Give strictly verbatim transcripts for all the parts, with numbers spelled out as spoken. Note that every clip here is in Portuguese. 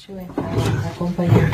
Deixa eu entrar, acompanhar.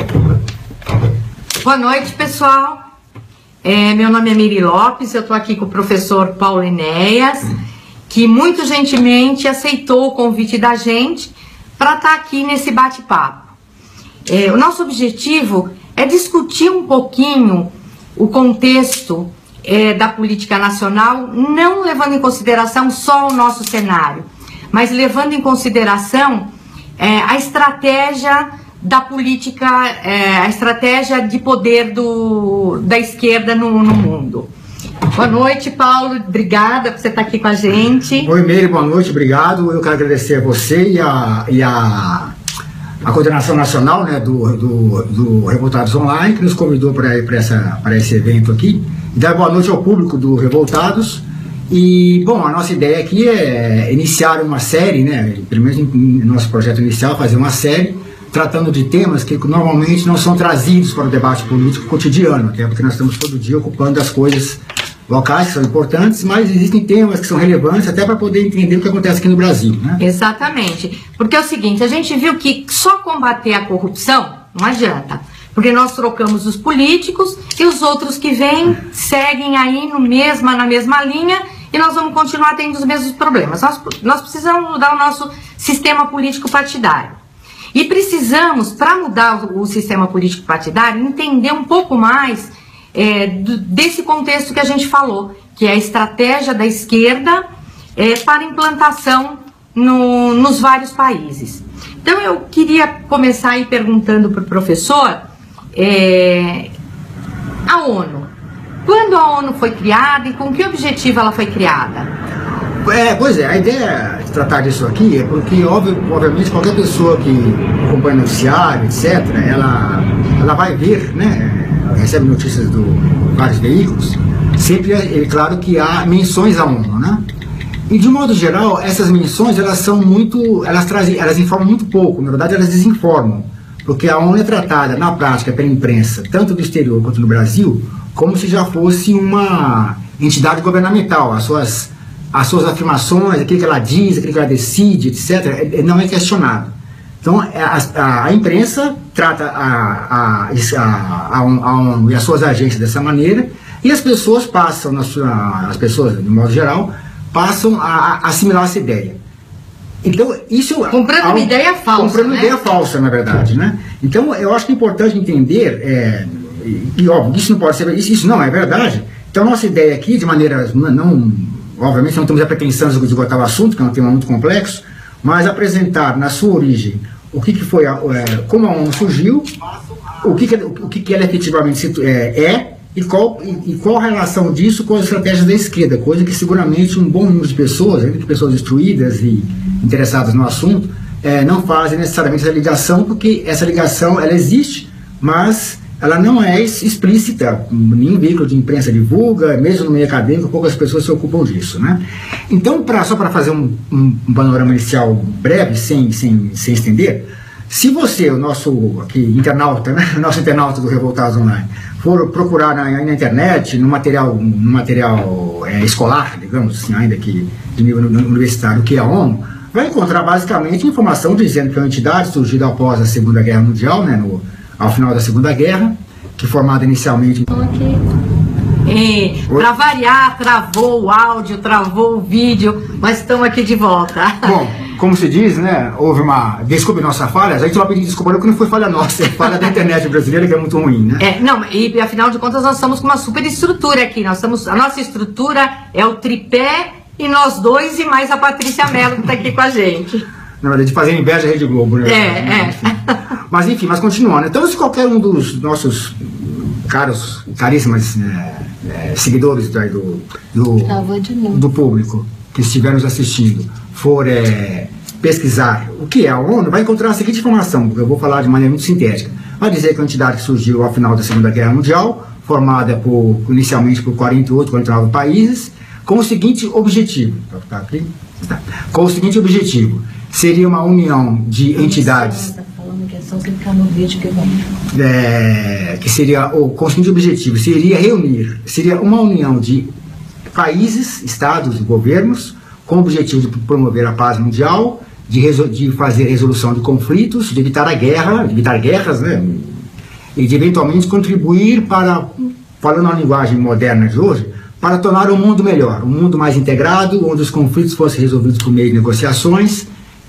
Boa noite, pessoal. É, meu nome é Miri Lopes, eu estou aqui com o professor Paulo Enéas, que muito gentilmente aceitou o convite da gente para estar aqui nesse bate-papo. É, o nosso objetivo é discutir um pouquinho o contexto é, da política nacional, não levando em consideração só o nosso cenário, mas levando em consideração é, a estratégia da política, é, a estratégia de poder do, da esquerda no, no mundo. Boa noite, Paulo, obrigada por você estar aqui com a gente. Oi, Meire, boa noite, obrigado. Eu quero agradecer a você e a, e a, a coordenação nacional, né, do, do, do Revoltados Online, que nos convidou para esse evento aqui. E dar boa noite ao público do Revoltados. E, bom, a nossa ideia aqui é iniciar uma série, né, pelo menos no nosso projeto inicial, fazer uma série tratando de temas que normalmente não são trazidos para o debate político cotidiano, até porque nós estamos todo dia ocupando as coisas locais que são importantes, mas existem temas que são relevantes até para poder entender o que acontece aqui no Brasil, né? Exatamente, porque é o seguinte, a gente viu que só combater a corrupção não adianta, porque nós trocamos os políticos e os outros que vêm seguem aí no mesma, na mesma linha e nós vamos continuar tendo os mesmos problemas. Nós, nós precisamos mudar o nosso sistema político partidário. E precisamos, para mudar o, o sistema político partidário, entender um pouco mais é, do, desse contexto que a gente falou, que é a estratégia da esquerda é, para implantação no, nos vários países. Então eu queria começar aí perguntando para o professor, é, a ONU. Quando a ONU foi criada e com que objetivo ela foi criada? É, pois é, a ideia de tratar disso aqui é porque, óbvio, obviamente, qualquer pessoa que acompanha o noticiário, etcétera, ela, ela vai ver, né, recebe notícias de vários veículos, sempre é, é claro que há menções à ONU, né? E, de modo geral, essas menções, elas são muito, elas trazem, elas informam muito pouco, na verdade, elas desinformam, porque a ONU é tratada, na prática, pela imprensa, tanto do exterior quanto no Brasil, como se já fosse uma entidade governamental, as suas... as suas afirmações, aquilo que ela diz, aquilo que ela decide, etcétera, não é questionado. Então, a, a, a imprensa trata a, a, a, a ONU e as suas agências dessa maneira, e as pessoas passam, na sua, as pessoas, de modo geral, passam a, a assimilar essa ideia. Então, isso... Comprando uma ideia falsa, Comprando uma né? ideia falsa, na verdade, né? Então, eu acho que é importante entender, é, e, e óbvio, isso não pode ser, isso, isso não é verdade. Então, nossa ideia aqui, de maneira não... Obviamente não temos a pretensão de esgotar o assunto, que é um tema muito complexo, mas apresentar na sua origem o que, que foi, a, é, como a ONU surgiu, o que, que, o que, que ela efetivamente é, é e, qual, e, e qual a relação disso com as estratégias da esquerda, coisa que seguramente um bom número de pessoas, pessoas instruídas e interessadas no assunto, é, não fazem necessariamente essa ligação, porque essa ligação ela existe, mas ela não é explícita, nenhum veículo de imprensa divulga, mesmo no meio acadêmico, poucas pessoas se ocupam disso, né? Então, pra, só para fazer um, um, um panorama inicial breve, sem, sem, sem estender, se você, o nosso aqui, internauta, né? nosso internauta do Revoltados Online, for procurar na, na internet, no material, no material é, escolar, digamos assim, ainda que de nível universitário, o que é a ONU, vai encontrar basicamente informação dizendo que é uma entidade surgida após a Segunda Guerra Mundial, né? No, ao final da Segunda Guerra, que formada inicialmente... E, para variar, travou o áudio, travou o vídeo, mas estamos aqui de volta. Bom, como se diz, né, houve uma... Desculpe nossa falha, a gente vai pedir desculpa porque não foi falha nossa, é falha da internet brasileira, que é muito ruim, né? É, não, e afinal de contas nós estamos com uma super estrutura aqui, nós estamos, a nossa estrutura é o tripé e nós dois e mais a Patrícia Mello que está aqui com a gente. Na verdade, de fazer inveja à Rede Globo, né? É, é. Mas enfim, mas continuando. Então, se qualquer um dos nossos caros, caríssimos é, é, seguidores do, do, do público que estiver nos assistindo for é, pesquisar o que é a ONU, vai encontrar a seguinte informação, porque eu vou falar de maneira muito sintética. Vai dizer que é uma entidade que surgiu ao final da Segunda Guerra Mundial, formada por, inicialmente por quarenta e oito, quarenta e nove países, com o seguinte objetivo. Tá aqui? Tá. Com o seguinte objetivo. Seria uma união de entidades é, que seria o com o seguinte objetivo, seria reunir, seria uma união de países, estados e governos com o objetivo de promover a paz mundial de, de fazer resolução de conflitos, de evitar a guerra, de evitar guerras, né? E de eventualmente contribuir para, falando na linguagem moderna de hoje, para tornar o mundo melhor, um mundo mais integrado, onde os conflitos fossem resolvidos por meio de negociações,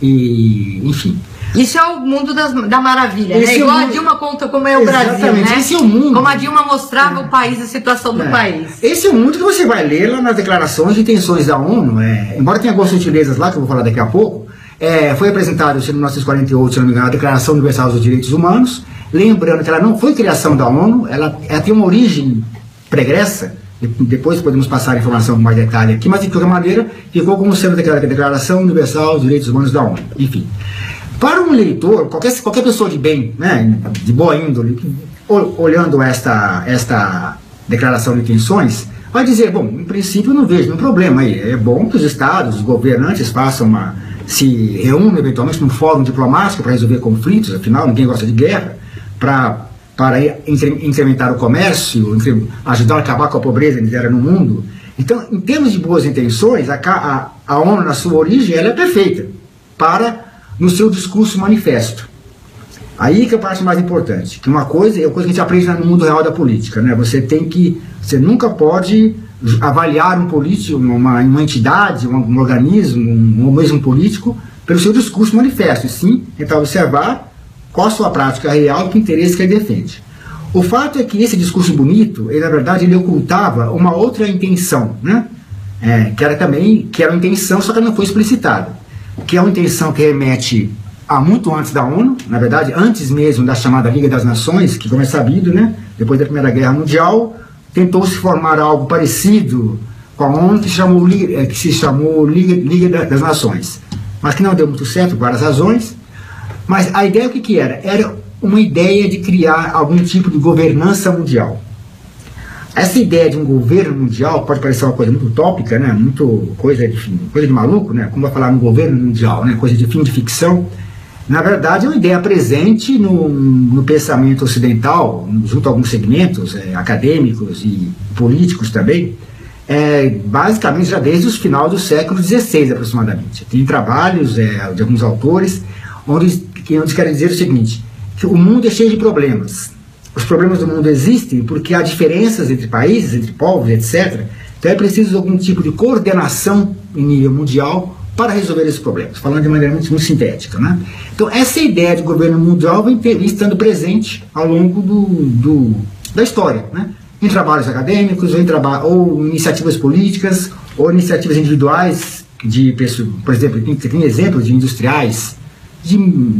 e enfim. Isso é o mundo das, da maravilha, esse né? Igual é o, a Dilma conta como é o exatamente, Brasil, né? Esse é o mundo. Como a Dilma mostrava é. o país, a situação do é. país. Esse é o mundo que você vai ler lá nas declarações de intenções da ONU, é, embora tenha algumas sutilezas lá, que eu vou falar daqui a pouco, é, foi apresentado em mil novecentos e quarenta e oito, se não me engano, a Declaração Universal dos Direitos Humanos, lembrando que ela não foi criação da ONU, ela, ela tem uma origem pregressa, depois podemos passar a informação com mais detalhe aqui, mas de qualquer maneira ficou como sendo a Declaração Universal dos Direitos Humanos da ONU. Enfim, para um leitor, qualquer, qualquer pessoa de bem, né, de boa índole, olhando esta, esta declaração de intenções, vai dizer, bom, em princípio não vejo nenhum problema aí, é bom que os estados, os governantes façam uma, se reúnam eventualmente num fórum diplomático para resolver conflitos, afinal ninguém gosta de guerra, para para incrementar o comércio, ajudar a acabar com a pobreza miséria no mundo. Então, em termos de boas intenções, a, a, a ONU, na sua origem, ela é perfeita, para, no seu discurso manifesto. Aí que é a parte mais importante, que uma coisa, é uma coisa que a gente aprende no mundo real da política, né? Você tem que, você nunca pode avaliar um político, uma, uma entidade, um, um organismo, um, um mesmo político, pelo seu discurso manifesto, e sim tentar observar qual a sua prática real e que interesse que ele defende. O fato é que esse discurso bonito, ele, na verdade, ele ocultava uma outra intenção, né? É, que era também, que era uma intenção, só que ela não foi explicitada, que é uma intenção que remete a muito antes da ONU, na verdade, antes mesmo da chamada Liga das Nações, que, como é sabido, né, depois da Primeira Guerra Mundial, tentou-se formar algo parecido com a ONU, que se chamou, que se chamou Liga, Liga das Nações, mas que não deu muito certo, por várias razões. Mas a ideia o que, que era? Era uma ideia de criar algum tipo de governança mundial. Essa ideia de um governo mundial pode parecer uma coisa muito utópica, né? Muito coisa de, coisa de maluco, né? Como vai falar no governo mundial, né? Coisa de fim de ficção. Na verdade, é uma ideia presente no, no pensamento ocidental, junto a alguns segmentos é, acadêmicos e políticos também, é, basicamente já desde o final do século dezesseis, aproximadamente. Tem trabalhos é, de alguns autores onde que eles querem dizer o seguinte, que o mundo é cheio de problemas. Os problemas do mundo existem porque há diferenças entre países, entre povos, etcétera. Então é preciso algum tipo de coordenação em nível mundial para resolver esses problemas, falando de maneira muito, muito sintética, né? Então essa ideia de governo mundial vem, ter, vem estando presente ao longo do, do, da história, né? Em trabalhos acadêmicos, ou, em traba ou iniciativas políticas, ou iniciativas individuais, de, por exemplo, tem, tem exemplos de industriais, De,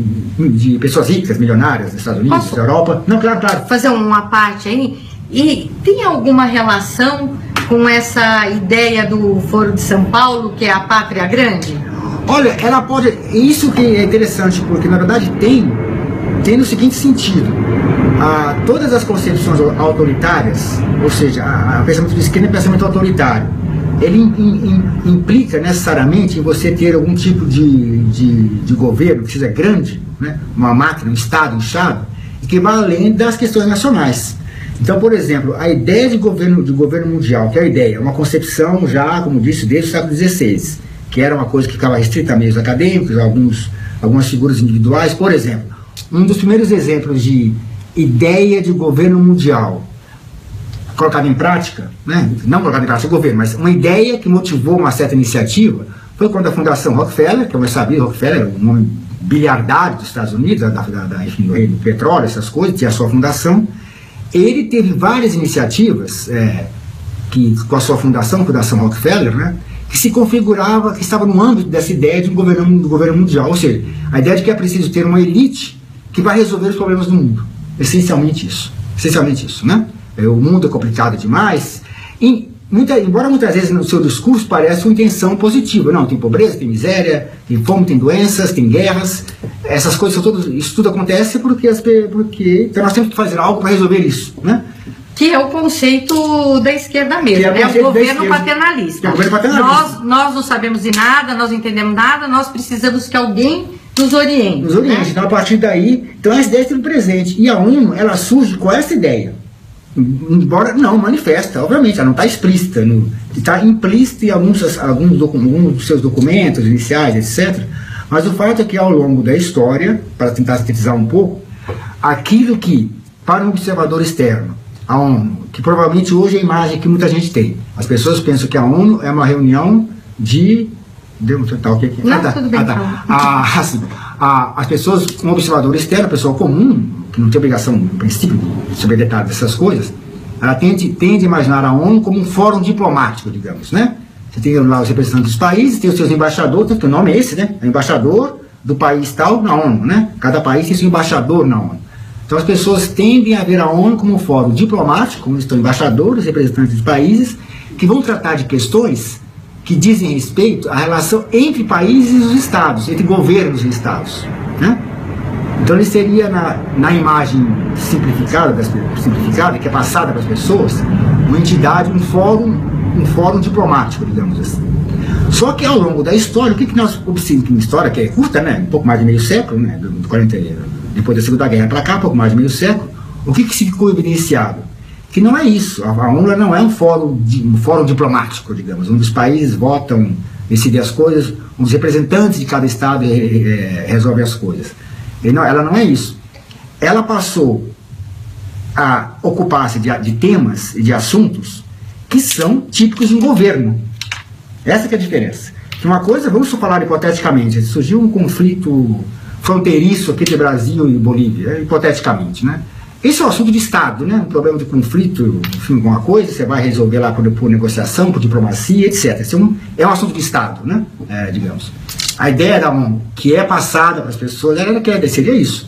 de pessoas ricas, milionárias, nos Estados Unidos, Posso na Europa. Não, claro, claro. Fazer uma parte aí. E tem alguma relação com essa ideia do Foro de São Paulo, que é a pátria grande? Olha, ela pode... Isso que é interessante, porque na verdade tem, tem no seguinte sentido. Ah, todas as concepções autoritárias, ou seja, o pensamento de esquerda é pensamento autoritário, ele in, in, implica necessariamente em você ter algum tipo de, de, de governo que seja grande, né? Uma máquina, um Estado inchado, e que vá além das questões nacionais. Então, por exemplo, a ideia de governo, de governo mundial, que é a ideia, uma concepção já, como disse, desde o século dezesseis, que era uma coisa que ficava restrita a meios acadêmicos, alguns, algumas figuras individuais. Por exemplo, um dos primeiros exemplos de ideia de governo mundial colocada em prática, né? Não colocada em prática o governo, mas uma ideia que motivou uma certa iniciativa, foi quando a Fundação Rockefeller, que eu sabia, Rockefeller, um homem bilhardário dos Estados Unidos, da, da, da, enfim, do rei do petróleo, essas coisas, tinha a sua fundação, ele teve várias iniciativas é, que, com a sua fundação, a Fundação Rockefeller, né, que se configurava, que estava no âmbito dessa ideia de um governo, do governo mundial, ou seja, a ideia de que é preciso ter uma elite que vai resolver os problemas do mundo, essencialmente isso, essencialmente isso, né? O mundo é complicado demais, e, muita, embora muitas vezes no seu discurso pareça uma intenção positiva, não, tem pobreza, tem miséria, tem fome, tem doenças, tem guerras, essas coisas são todas, isso tudo acontece porque, as, porque então nós temos que fazer algo para resolver isso, né? Que é o conceito da esquerda mesmo, é, é o governo paternalista. É o governo paternalista. Nós, nós não sabemos de nada, nós não entendemos nada, nós precisamos que alguém nos oriente. Nos oriente, né? Então a partir daí, então essa ideia está presente, e a ONU, ela surge com essa ideia. Embora não manifesta, obviamente, ela não está explícita, está implícita em alguns, alguns, alguns dos seus documentos iniciais, etcétera. Mas o fato é que ao longo da história, para tentar sintetizar um pouco, aquilo que, para um observador externo, a ONU, que provavelmente hoje é a imagem que muita gente tem, as pessoas pensam que a ONU é uma reunião de... Deu tá, o que aqui? Não, ah, tá, tudo bem, ah, tá. Ah, assim, ah, as pessoas, um observador externo, a pessoa comum, que não tem obrigação, no princípio, de saber detalhes dessas coisas, ela tende, tende a imaginar a ONU como um fórum diplomático, digamos, né? Você tem lá os representantes dos países, tem os seus embaixadores, tanto que o nome é esse, né? É o embaixador do país tal na ONU, né? Cada país tem seu embaixador na ONU. Então as pessoas tendem a ver a ONU como um fórum diplomático, onde estão embaixadores, representantes dos países, que vão tratar de questões que dizem respeito à relação entre países e os estados, entre governos e estados, né? Então ele seria, na, na imagem simplificada, das, simplificada, que é passada para as pessoas, uma entidade, um fórum, um fórum diplomático, digamos assim. Só que ao longo da história, o que, que nós observamos, uma história que é curta, né, um pouco mais de meio século, né, do quarenta, depois da Segunda Guerra para cá, um pouco mais de meio século, o que, que se ficou evidenciado? Que não é isso, a, a ONU não é um fórum, um fórum diplomático, digamos, onde os países votam, decidem as coisas, onde os representantes de cada estado é, é, resolvem as coisas. Não, ela não é isso. Ela passou a ocupar-se de, de temas e de assuntos que são típicos de um governo. Essa que é a diferença. Que uma coisa, vamos falar hipoteticamente, surgiu um conflito fronteiriço aqui entre Brasil e Bolívia, hipoteticamente, né? Esse é um assunto de Estado, né? Um problema de conflito, enfim, alguma coisa, você vai resolver lá por, por negociação, por diplomacia, etcétera. Esse é um, é um assunto de Estado, né? É, digamos. A ideia da ONU, que é passada para as pessoas, ela quer seria isso.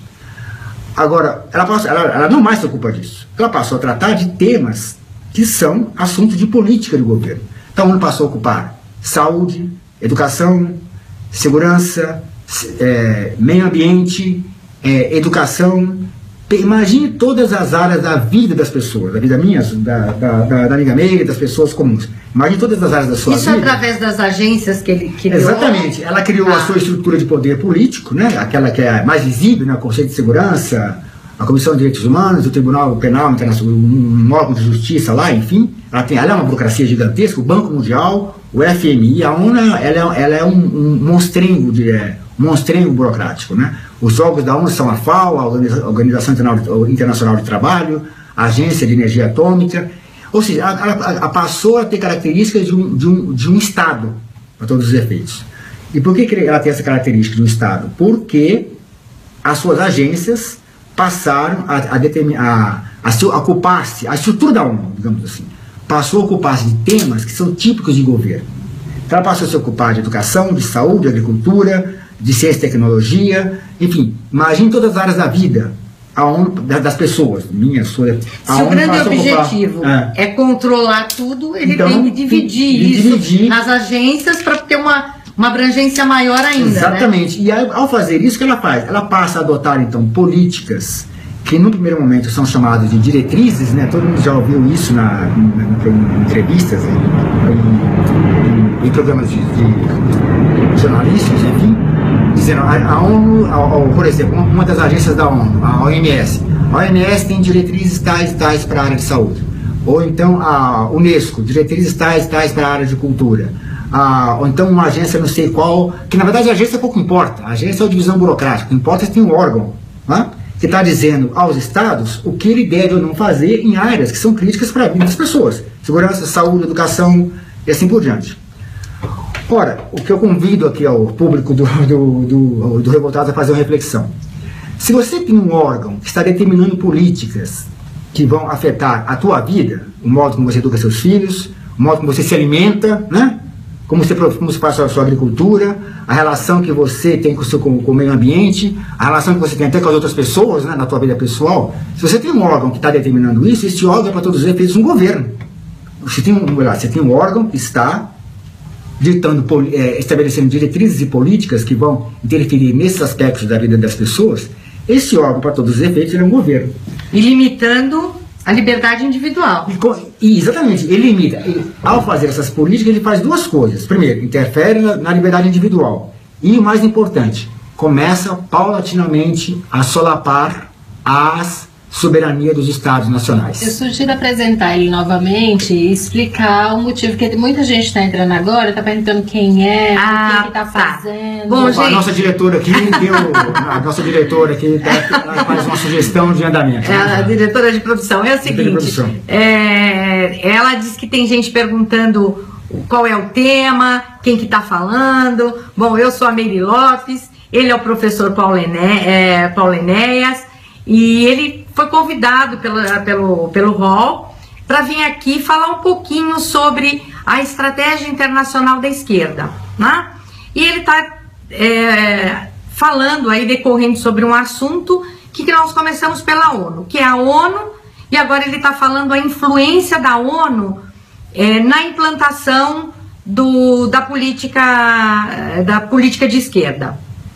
Agora, ela, passou, ela, ela não mais se ocupa disso. Ela passou a tratar de temas que são assuntos de política do governo. Então, a ONU passou a ocupar saúde, educação, segurança, é, meio ambiente, é, educação. Imagine todas as áreas da vida das pessoas, da vida minha, da, da, da, da amiga Meire, das pessoas comuns. Imagine todas as áreas da sua Isso vida. Isso através das agências que ele criou? Exatamente. Ela criou ah. a sua estrutura de poder político, né? Aquela que é mais visível, né? O Conselho de Segurança, a Comissão de Direitos Humanos, o Tribunal Penal Internacional, um órgão de justiça lá, enfim. Ela, tem, ela é uma burocracia gigantesca, o Banco Mundial, o F M I, a ONU, ela é, ela é um, um monstrengo de... É, monstrengo burocrático, né? Os órgãos da ONU são a FAO, a Organização Internacional de Trabalho, a Agência de Energia Atômica, ou seja, ela passou a ter características de um, de um, de um Estado, para todos os efeitos. E por que ela tem essa característica de um Estado? Porque as suas agências passaram a, a, a, a, a ocupar-se, a estrutura da ONU, digamos assim, passou a ocupar-se de temas que são típicos de governo. Então ela passou a se ocupar de educação, de saúde, de agricultura, de ciência e tecnologia, enfim, imagine todas as áreas da vida, a ONU, das pessoas, minha, sua... Se o grande objetivo é. é controlar tudo, ele então, tem que dividir de, de isso dividir. nas agências para ter uma, uma abrangência maior ainda. Exatamente, né? E aí, ao fazer isso, o que ela faz? Ela passa a adotar, então, políticas que no primeiro momento são chamadas de diretrizes, né? Todo mundo já ouviu isso na, na, na, em entrevistas, em, em, em programas de, de jornalistas, enfim, dizendo, a, a ONU, a, a, por exemplo, uma, uma das agências da ONU, a O M S, a O M S tem diretrizes tais e tais para a área de saúde, ou então a Unesco, diretrizes tais e tais para a área de cultura, a, ou então uma agência não sei qual, que na verdade a agência pouco importa, a agência é a divisão burocrática, o que importa é que tem um órgão, né, que está dizendo aos estados o que ele deve ou não fazer em áreas que são críticas para a vida das pessoas, segurança, saúde, educação e assim por diante. Ora, o que eu convido aqui ao público do, do, do, do Revoltados a fazer uma reflexão. Se você tem um órgão que está determinando políticas que vão afetar a tua vida, o modo como você educa seus filhos, o modo como você se alimenta, né? Como você, como você faz a sua agricultura, a relação que você tem com o, seu, com, com o meio ambiente, a relação que você tem até com as outras pessoas, né, na tua vida pessoal. Se você tem um órgão que está determinando isso, esse órgão é para todos os efeitos um governo. Você tem um, você tem um órgão que está ditando, é, estabelecendo diretrizes e políticas que vão interferir nesses aspectos da vida das pessoas. Esse órgão, para todos os efeitos, é um governo. E limitando a liberdade individual. E, e, exatamente, ele limita. Ele, ao fazer essas políticas, ele faz duas coisas. Primeiro, interfere na, na liberdade individual. E o mais importante, começa paulatinamente a solapar as soberania dos Estados nacionais. Eu sugiro apresentar ele novamente e explicar o motivo, porque muita gente está entrando agora, está perguntando quem é, Ah, o que está tá. fazendo. Bom, A gente- nossa diretora aqui, deu, a nossa diretora aqui dá- ela faz uma sugestão de andamento. É, a diretora de produção. É o de seguinte, produção. é, ela diz que tem gente perguntando qual é o tema, quem que tá falando. Bom, eu sou a Meire Lopes, ele é o professor Paulo, Ené, é, Paulo Enéas, e ele foi convidado pelo, pelo, pelo hall para vir aqui falar um pouquinho sobre a estratégia internacional da esquerda, né? E ele está é, falando aí, decorrendo sobre um assunto que, que nós começamos pela ONU, que é a ONU, e agora ele está falando a influência da ONU é, na implantação do, da, política, da política de esquerda.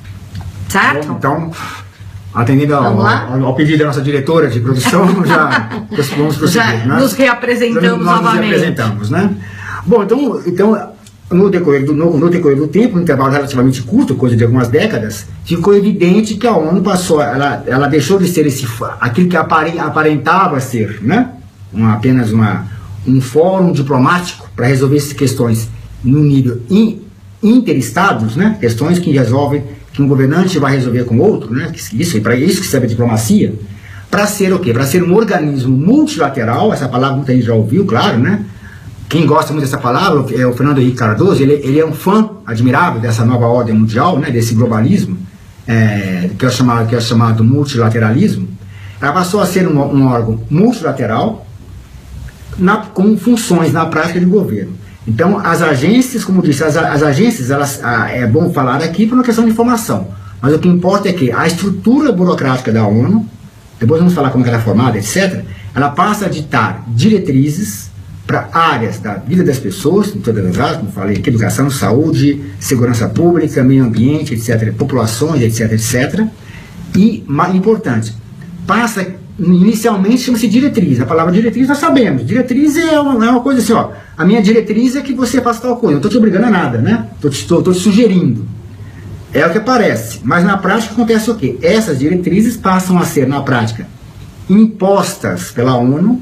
Certo? Então, atendendo ao, Vamos lá? ao, ao pedido da nossa diretora de produção, já vamos prosseguir. Já né? nos reapresentamos Nós novamente. nos reapresentamos, né? Bom, então, então no, decorrer do, no, no decorrer do tempo, um intervalo relativamente curto, coisa de algumas décadas, ficou evidente que a ONU passou, ela, ela deixou de ser esse, aquilo que apare- aparentava ser, né? Uma, apenas uma, um fórum diplomático para resolver essas questões no nível in, interestados, né? Questões que resolvem, que um governante vai resolver com outro, né? Isso, para isso que serve a diplomacia, para ser o quê? Para ser um organismo multilateral, essa palavra muita gente já ouviu, claro, né? Quem gosta muito dessa palavra é o Fernando Henrique Cardoso, ele, ele é um fã admirável dessa nova ordem mundial, né? Desse globalismo, é, que, é chamado, que é chamado multilateralismo. Ela passou a ser um, um órgão multilateral na, com funções na prática de governo. Então, as agências, como disse, as, as agências, elas, ah, é bom falar aqui por uma questão de informação, mas o que importa é que a estrutura burocrática da ONU, depois vamos falar como ela é formada, etcétera, ela passa a ditar diretrizes para áreas da vida das pessoas, em todas as áreas, como falei aqui, educação, saúde, segurança pública, meio ambiente, etcétera, populações, etc, etcétera. E, mais importante, passa, inicialmente chama-se diretriz. A palavra diretriz nós sabemos. Diretriz é uma, é uma coisa assim, ó. A minha diretriz é que você faça tal coisa. Não estou te obrigando a nada, né? Estou te, tô, tô te sugerindo. É o que parece. Mas na prática acontece o quê? Essas diretrizes passam a ser, na prática, impostas pela ONU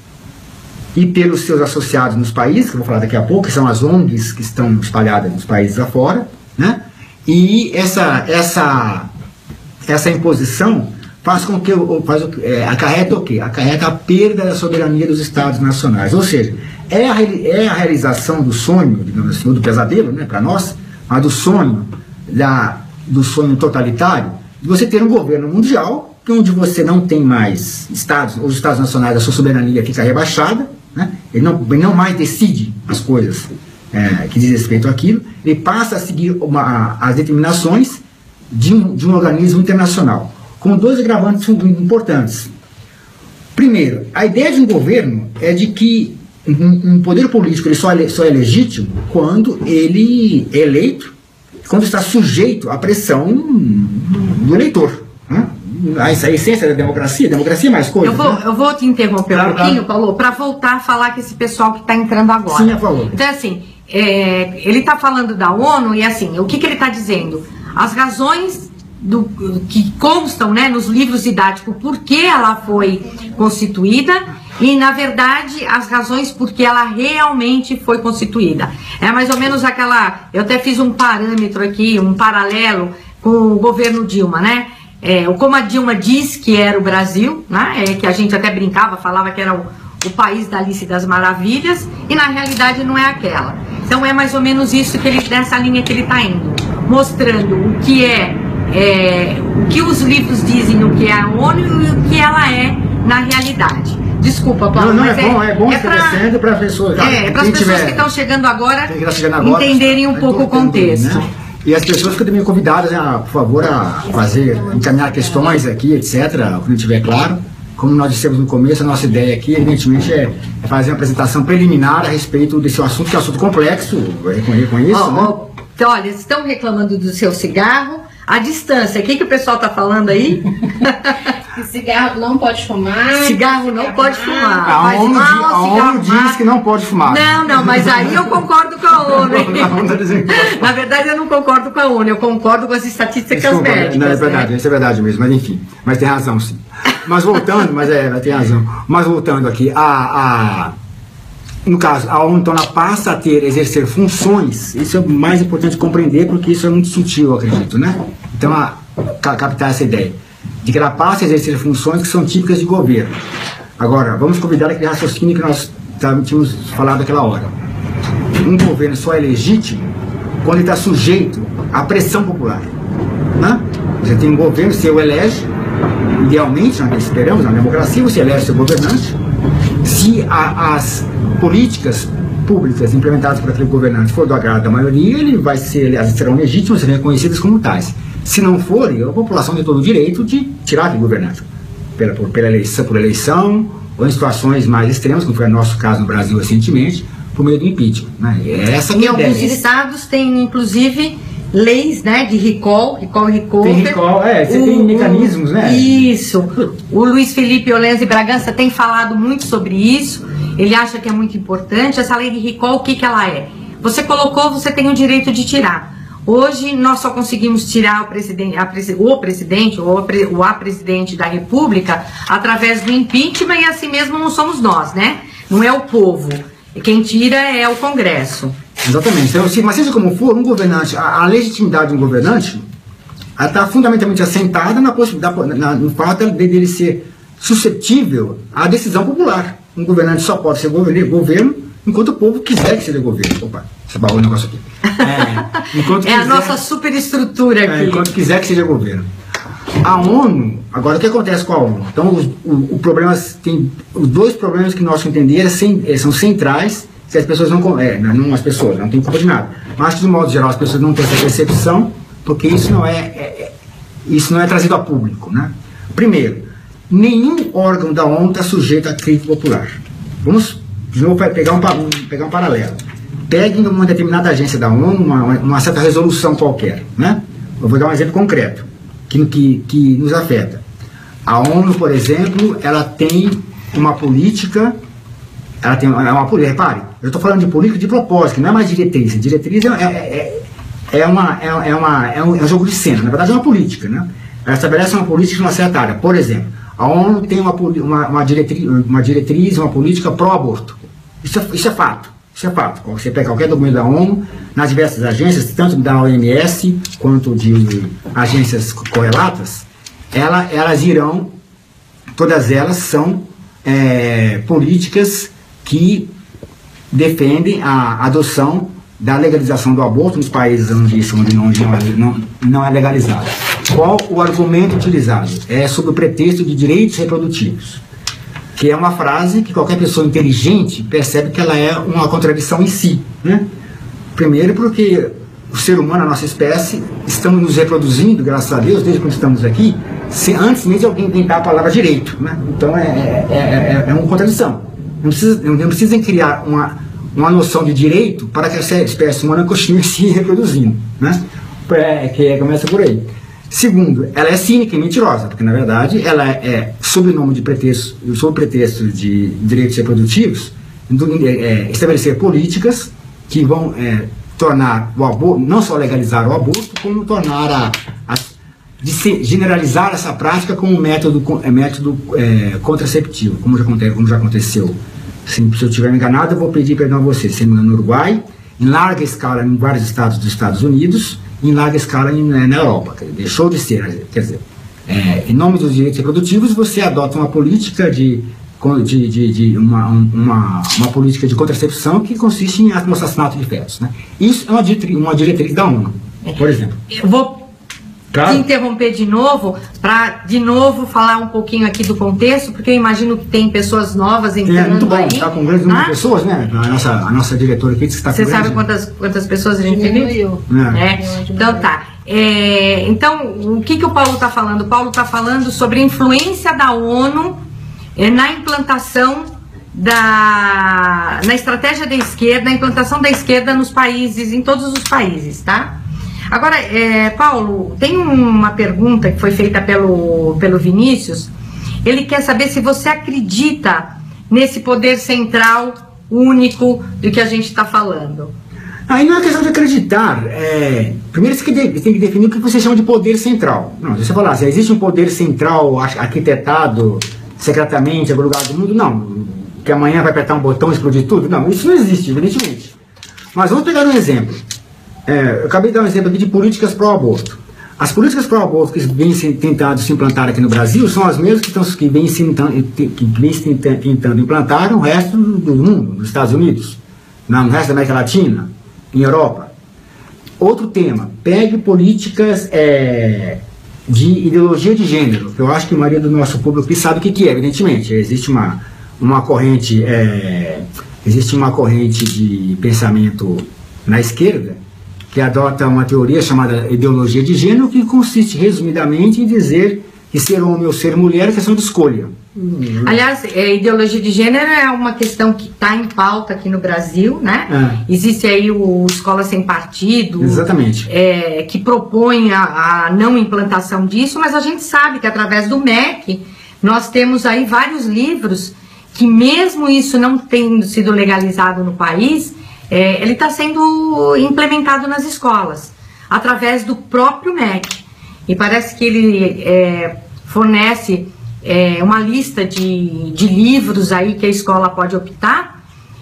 e pelos seus associados nos países, que eu vou falar daqui a pouco, que são as O N Gs que estão espalhadas nos países afora, né? E essa, essa, essa imposição faz com que faz, é, acarreta o quê? Acarreta a perda da soberania dos Estados nacionais. Ou seja, é a, é a realização do sonho, digamos assim, do pesadelo, né, para nós, mas do sonho, da, do sonho totalitário, de você ter um governo mundial, onde você não tem mais Estados, os Estados nacionais, a sua soberania fica rebaixada, né? Ele, não, ele não mais decide as coisas é, que diz respeito àquilo, ele passa a seguir uma, as determinações de um, de um organismo internacional, com dois agravantes importantes. Primeiro, a ideia de um governo é de que um, um poder político ele só, é, só é legítimo quando ele é eleito, quando está sujeito à pressão do eleitor, né? A essência da democracia, democracia é mais coisa. Eu vou, né? eu vou te interromper Claro, um pouquinho, claro. Paulo, para voltar a falar com esse pessoal que está entrando agora. Sim, por favor. Então, assim, é, ele está falando da ONU e, assim, o que, que ele está dizendo? As razões do, que constam, né, nos livros didáticos, por que ela foi constituída e, na verdade, as razões por que ela realmente foi constituída. É mais ou menos aquela... Eu até fiz um parâmetro aqui, um paralelo com o governo Dilma, né? É, como a Dilma diz que era o Brasil, né, é, que a gente até brincava, falava que era o, o país da Alice das Maravilhas, e na realidade não é aquela. Então é mais ou menos isso que ele, dessa linha que ele está indo, mostrando o que é, é, o que os livros dizem, o que é a ONU e o que ela é na realidade. Desculpa, Paulo, Não, não, mas é bom, é bom esclarecendo para as pessoas. É, para as pessoas que estão chegando agora, Quem tá chegando agora, entenderem um tá pouco o entendendo, contexto. né? E as pessoas ficam também convidadas, né, a, por favor, a fazer, encaminhar questões aqui, etcétera, quando tiver claro. Como nós dissemos no começo, a nossa ideia aqui, evidentemente, é fazer uma apresentação preliminar a respeito desse assunto, que é um assunto complexo, eu reconheço, Ó, né? ó, então, olha, estão reclamando do seu cigarro, a distância, o que, que o pessoal está falando aí? Que cigarro não pode fumar. Cigarro não pode fumar. A Faz ONU, mal, di- a cigarro ONU diz mata. que não pode fumar. Não, não, mas aí eu concordo com a ONU. hein? A ONU tá dizendo que pode fumar. Na verdade, eu não concordo com a ONU, eu concordo com as estatísticas Desculpa, médicas. não, é verdade, né? isso é verdade mesmo, mas enfim, mas tem razão sim. mas voltando, mas é, tem razão. Mas voltando aqui, a, a, no caso, a ONU então, ela passa a ter, exercer funções, isso é o mais importante compreender, porque isso é muito sutil, eu acredito, né? Então, a, captar essa ideia, de que ela passa a exercer funções que são típicas de governo. Agora, vamos convidar aquele raciocínio que nós tínhamos falado naquela hora. Um governo só é legítimo quando ele está sujeito à pressão popular, né? Você tem um governo, você o elege, idealmente, nós esperamos, na democracia, você elege seu governante. Se a, as políticas públicas implementadas por aquele governante for do agrado da maioria, ele vai ser, elas serão legítimas, serão reconhecidas como tais. Se não forem, a população tem todo o direito de tirar aquele governante, pela, por, pela eleição, por eleição, ou em situações mais extremas, como foi o nosso caso no Brasil recentemente, por meio do impeachment. Né? Essa em alguns estados tem, inclusive, leis, né, de recall, recall e recall. Tem recall, é, você o, tem mecanismos, né? Isso. O Luiz Felipe Olenzi Bragança tem falado muito sobre isso. Ele acha que é muito importante. Essa lei de recall, o que que ela é? Você colocou, você tem o direito de tirar. Hoje nós só conseguimos tirar o presidente, a, o presidente ou a, o a presidente da República através do impeachment, e assim mesmo não somos nós, né? Não é o povo. Quem tira é o Congresso. Exatamente. Então, se, mas seja como for, um governante, a, a legitimidade de um governante está fundamentalmente assentada na, na, na, no fato dele ser suscetível à decisão popular. Um governante só pode ser governo, governo enquanto o povo quiser que seja governo. Opa, você barrou o negócio aqui. É, enquanto é quiser, a nossa superestrutura aqui. É, enquanto quiser que seja governo. A ONU, agora o que acontece com a ONU? Então, os, o, o problemas, tem os dois problemas que nós entender é, são centrais, se as pessoas não, é, não as pessoas, não tem culpa de nada. Mas acho que, de modo geral, as pessoas não têm essa percepção, porque isso não é, é, isso não é trazido a público, né? Primeiro, nenhum órgão da ONU está sujeito à crítica popular. Vamos, de novo, pegar um, um, pegar um paralelo. Peguem uma determinada agência da ONU, uma, uma certa resolução qualquer, né? Eu vou dar um exemplo concreto, que, que, que nos afeta. A ONU, por exemplo, ela tem uma política, ela tem uma, uma política, repare, eu estou falando de política de propósito, não é mais diretriz. Diretriz é, é, é, é, uma, é, é, uma, é, um, é um jogo de cena, na verdade é uma política, né? Ela estabelece uma política de uma certa área. Por exemplo, a ONU tem uma, uma, uma, diretriz, uma diretriz, uma política pró-aborto. Isso é, isso é fato. Isso é fato. Você pega qualquer documento da ONU, nas diversas agências, tanto da O M S quanto de agências correlatas, ela, elas irão, todas elas são é, políticas que defendem a adoção da legalização do aborto nos países onde isso onde não, não, é, não, não é legalizado. Qual o argumento utilizado? É sob o pretexto de direitos reprodutivos, que é uma frase que qualquer pessoa inteligente percebe que ela é uma contradição em si, né? Primeiro porque o ser humano, a nossa espécie, estamos nos reproduzindo, graças a Deus, desde quando estamos aqui, se, antes mesmo de alguém inventar a palavra direito, né? Então é, é, é, é uma contradição. Não, precisa, não precisam criar uma, uma noção de direito para que essa espécie humana continue se reproduzindo, né? É, que começa por aí. Segundo, ela é cínica e mentirosa, porque na verdade ela é, sob o nome de pretexto, sob o pretexto de direitos reprodutivos, é, estabelecer políticas que vão é, tornar o aborto, não só legalizar o aborto, como tornar a, a de se, generalizar essa prática como método, é, método é, contraceptivo, como já, como já aconteceu. Se, se eu estiver enganado, eu vou pedir perdão a você. Se no Uruguai, em larga escala em vários estados dos Estados Unidos, em larga escala na Europa. Deixou de ser, quer dizer, é, em nome dos direitos reprodutivos, você adota uma política de, de, de, de uma, uma, uma política de contracepção que consiste em assassinato de fetos, né? Isso é uma diretriz, uma diretriz da ONU, por exemplo. Eu vou claro. te interromper de novo, para de novo falar um pouquinho aqui do contexto, porque eu imagino que tem pessoas novas entrando aí. É muito bom, aí. Está com um grande número ah? de pessoas, né? A nossa, a nossa diretora aqui disse que está com Você sabe quantas, quantas pessoas a gente tem? Eu. É. É. Então tá. É, então, o que, que o Paulo está falando? O Paulo está falando sobre a influência da ONU é, na implantação da na estratégia da esquerda, na implantação da esquerda nos países, em todos os países, tá? Agora, é, Paulo, tem uma pergunta que foi feita pelo, pelo Vinícius. Ele quer saber se você acredita nesse poder central único do que a gente está falando. Aí não é questão de acreditar. É, primeiro você tem que definir o que você chama de poder central. Não, se você falar, se existe um poder central arquitetado secretamente, em algum lugar do mundo, não. Que amanhã vai apertar um botão e explodir tudo? Não, isso não existe, evidentemente. Mas vamos pegar um exemplo. É, eu acabei de dar um exemplo aqui de políticas pró-aborto. As políticas pró-aborto que vêm se, tentando se implantar aqui no Brasil são as mesmas que, estão, que vêm se, que vêm se tentando implantar no resto do mundo, nos Estados Unidos, no resto da América Latina, em Europa. Outro tema, pegue políticas é, de ideologia de gênero. Eu acho que a maioria do nosso público sabe o que, que é, evidentemente. Existe uma, uma corrente, é, existe uma corrente de pensamento na esquerda que adota uma teoria chamada ideologia de gênero, que consiste resumidamente em dizer que ser homem ou ser mulher é questão de escolha. Hum. Aliás, é, ideologia de gênero é uma questão que está em pauta aqui no Brasil, né? É. Existe aí o Escola Sem Partido. Exatamente. É, que propõe a, a não implantação disso, mas a gente sabe que através do M E C nós temos aí vários livros que, mesmo isso não tendo sido legalizado no país, É, ele está sendo implementado nas escolas, através do próprio M E C. E parece que ele é, fornece é, uma lista de, de livros aí que a escola pode optar,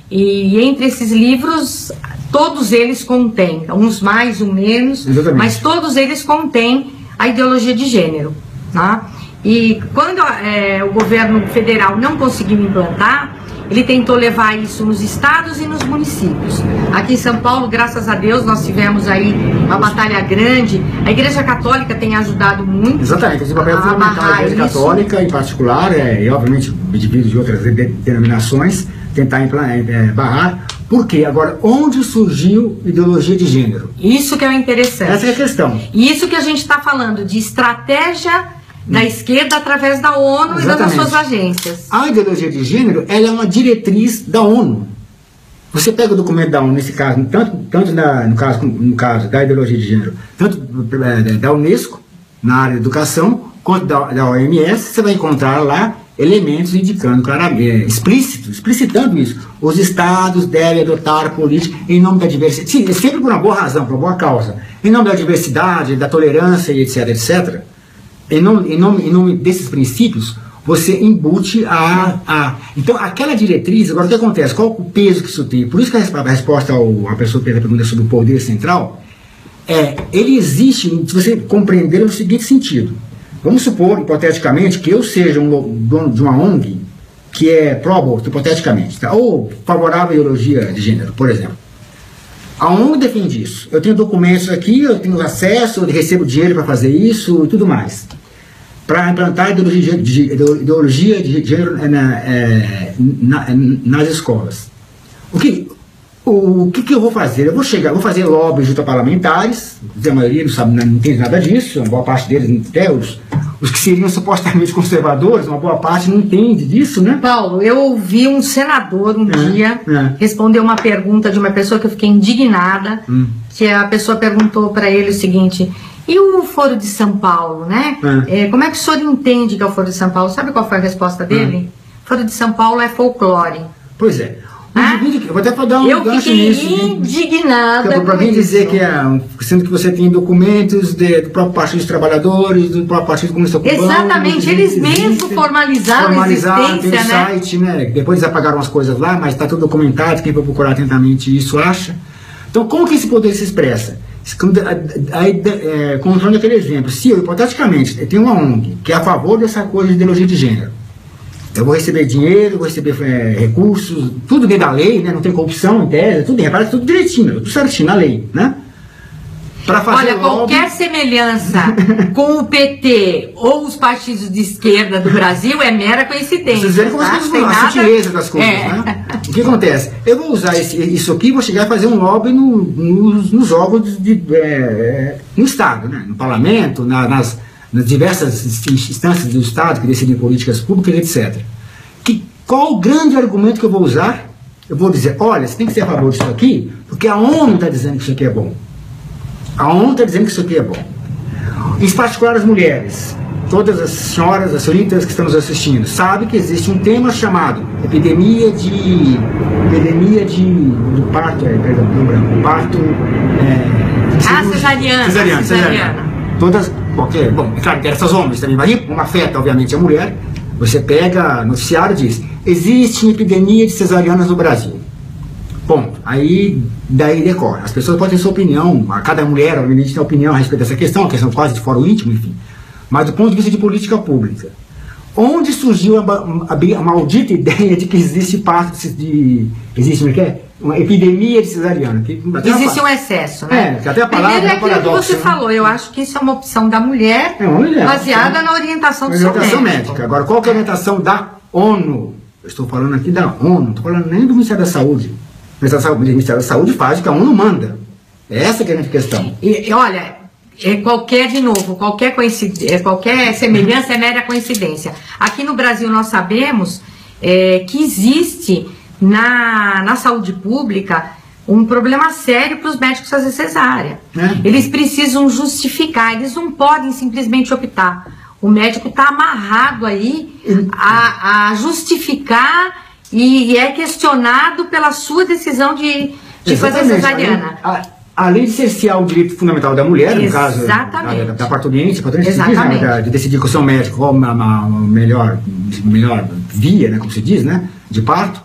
e entre esses livros, todos eles contêm, uns mais, uns menos, Exatamente. Mas todos eles contêm a ideologia de gênero. Né? E quando é, o governo federal não conseguiu implantar, ele tentou levar isso nos estados e nos municípios. Aqui em São Paulo, graças a Deus, nós tivemos aí uma batalha grande. A Igreja Católica tem ajudado muito. Exatamente, esse papel fundamental da Igreja Católica, em particular, é, e obviamente indivíduos de outras denominações, tentar é, barrar. Por quê? Agora, onde surgiu ideologia de gênero? Isso que é interessante. Essa é a questão. E isso que a gente está falando de estratégia da esquerda através da ONU Exatamente. E das suas agências. A ideologia de gênero, ela é uma diretriz da ONU. Você pega o documento da ONU, nesse caso, tanto, tanto na, no, caso, no caso da ideologia de gênero, tanto da Unesco, na área de educação, quanto da, da O M S, você vai encontrar lá elementos indicando claramente, explícito, explicitando isso. Os estados devem adotar política em nome da diversidade, sim, sempre por uma boa razão, por uma boa causa, em nome da diversidade, da tolerância, etc, etcétera. Em nome, em, nome, em nome desses princípios, você embute a, a... Então, aquela diretriz, agora o que acontece? Qual o peso que isso tem? Por isso que a resposta ao, a pessoa que fez a pergunta sobre o poder central, é, ele existe, se você compreender, no seguinte sentido. Vamos supor, hipoteticamente, que eu seja um dono de uma O N G que é pró-aborto, hipoteticamente, tá? Ou favorável à ideologia de gênero, por exemplo. A O N G defende isso. Eu tenho documentos aqui, eu tenho acesso, eu recebo dinheiro para fazer isso e tudo mais. Para implantar ideologia de, ideologia de gênero na, é, na, nas escolas. O que, o, o que, que eu vou fazer? Eu vou chegar, vou fazer lobby junto a parlamentares, a maioria não sabe, não entende nada disso, uma boa parte deles, até os, os que seriam supostamente conservadores, uma boa parte não entende disso, né? Paulo, eu ouvi um senador um é, dia é. responder uma pergunta de uma pessoa que eu fiquei indignada, hum. que a pessoa perguntou para ele o seguinte: e o Foro de São Paulo, né? É. É, como é que o senhor entende que é o Foro de São Paulo? Sabe qual foi a resposta dele? É. Foro de São Paulo é folclore. Pois é. Ah? Eu vou até dar um eu gancho nisso. Eu fiquei indignada. Para mim dizer que é, sendo que você tem documentos de, do próprio Partido dos Trabalhadores, do próprio Partido Comunista Cubano. Exatamente, eles mesmos formalizaram, formalizaram a existência, tem o né? site, né? Depois eles apagaram as coisas lá, mas está tudo documentado, quem for procurar atentamente isso acha. Então, como que esse poder se expressa? Aí, é, controlando aquele exemplo, se eu, hipoteticamente, eu tenho uma O N G que é a favor dessa coisa de ideologia de gênero, eu vou receber dinheiro, vou receber é, recursos, tudo dentro da lei, né? Não tem corrupção em tese, tudo, repara, tudo direitinho, tudo certinho na lei, né? Pra fazer Olha, qualquer lobby... semelhança com o P T ou os partidos de esquerda do Brasil é mera coincidência. Vocês verem como tá? as coisas vão, a sutileza das coisas, é. né? O que acontece? Eu vou usar esse, isso aqui e vou chegar a fazer um lobby no, nos, nos órgãos de, de, é, no Estado, né? No Parlamento, na, nas, nas diversas instâncias do Estado que decidem políticas públicas, etcétera. Que, qual o grande argumento que eu vou usar? Eu vou dizer, olha, você tem que ser a favor disso aqui, porque a ONU está dizendo que isso aqui é bom. A ONU está dizendo que isso aqui é bom. Em particular as mulheres. todas as senhoras, as senhoritas que estão nos assistindo, sabem que existe um tema chamado epidemia de epidemia de do parto, é, perdão, não branco, parto é, ah, cesariana, cesariana, cesariana. Todas, qualquer, bom, claro que essas homens também, mas uma afeta obviamente a mulher. Você pega no noticiário e diz: existe uma epidemia de cesarianas no Brasil. Bom, aí daí decorre. As pessoas podem ter sua opinião, a cada mulher obviamente tem opinião a respeito dessa questão, a questão quase de fórum íntimo, enfim. Mas do ponto de vista de política pública, onde surgiu a, a, a maldita ideia de que existe parte de existe o que é? Uma epidemia de cesariana? Que, existe um excesso, né? É, que até a palavra Primeiro é é um aquilo paradoxo, que você né? falou, eu acho que isso é uma opção da mulher, é uma mulher baseada sim. na orientação do orientação seu médico. médica. Agora, qual que é a orientação da ONU? Eu estou falando aqui da ONU, não estou falando nem do Ministério da Saúde. O Ministério da Saúde faz o que a ONU manda. Essa que é a grande questão. E, e olha, é qualquer, de novo, qualquer, coincidência, qualquer semelhança é mera coincidência. Aqui no Brasil nós sabemos é, que existe na, na saúde pública um problema sério para os médicos fazer cesárea. É. Eles precisam justificar, eles não podem simplesmente optar. O médico está amarrado aí a, a justificar e, e é questionado pela sua decisão de, de fazer cesariana. Além, a, além de cercear o direito fundamental da mulher, no caso da, da parturiente, a parturiente diz, né, de decidir com o seu médico qual a, a, a melhor, melhor via, né, como se diz, né, de parto,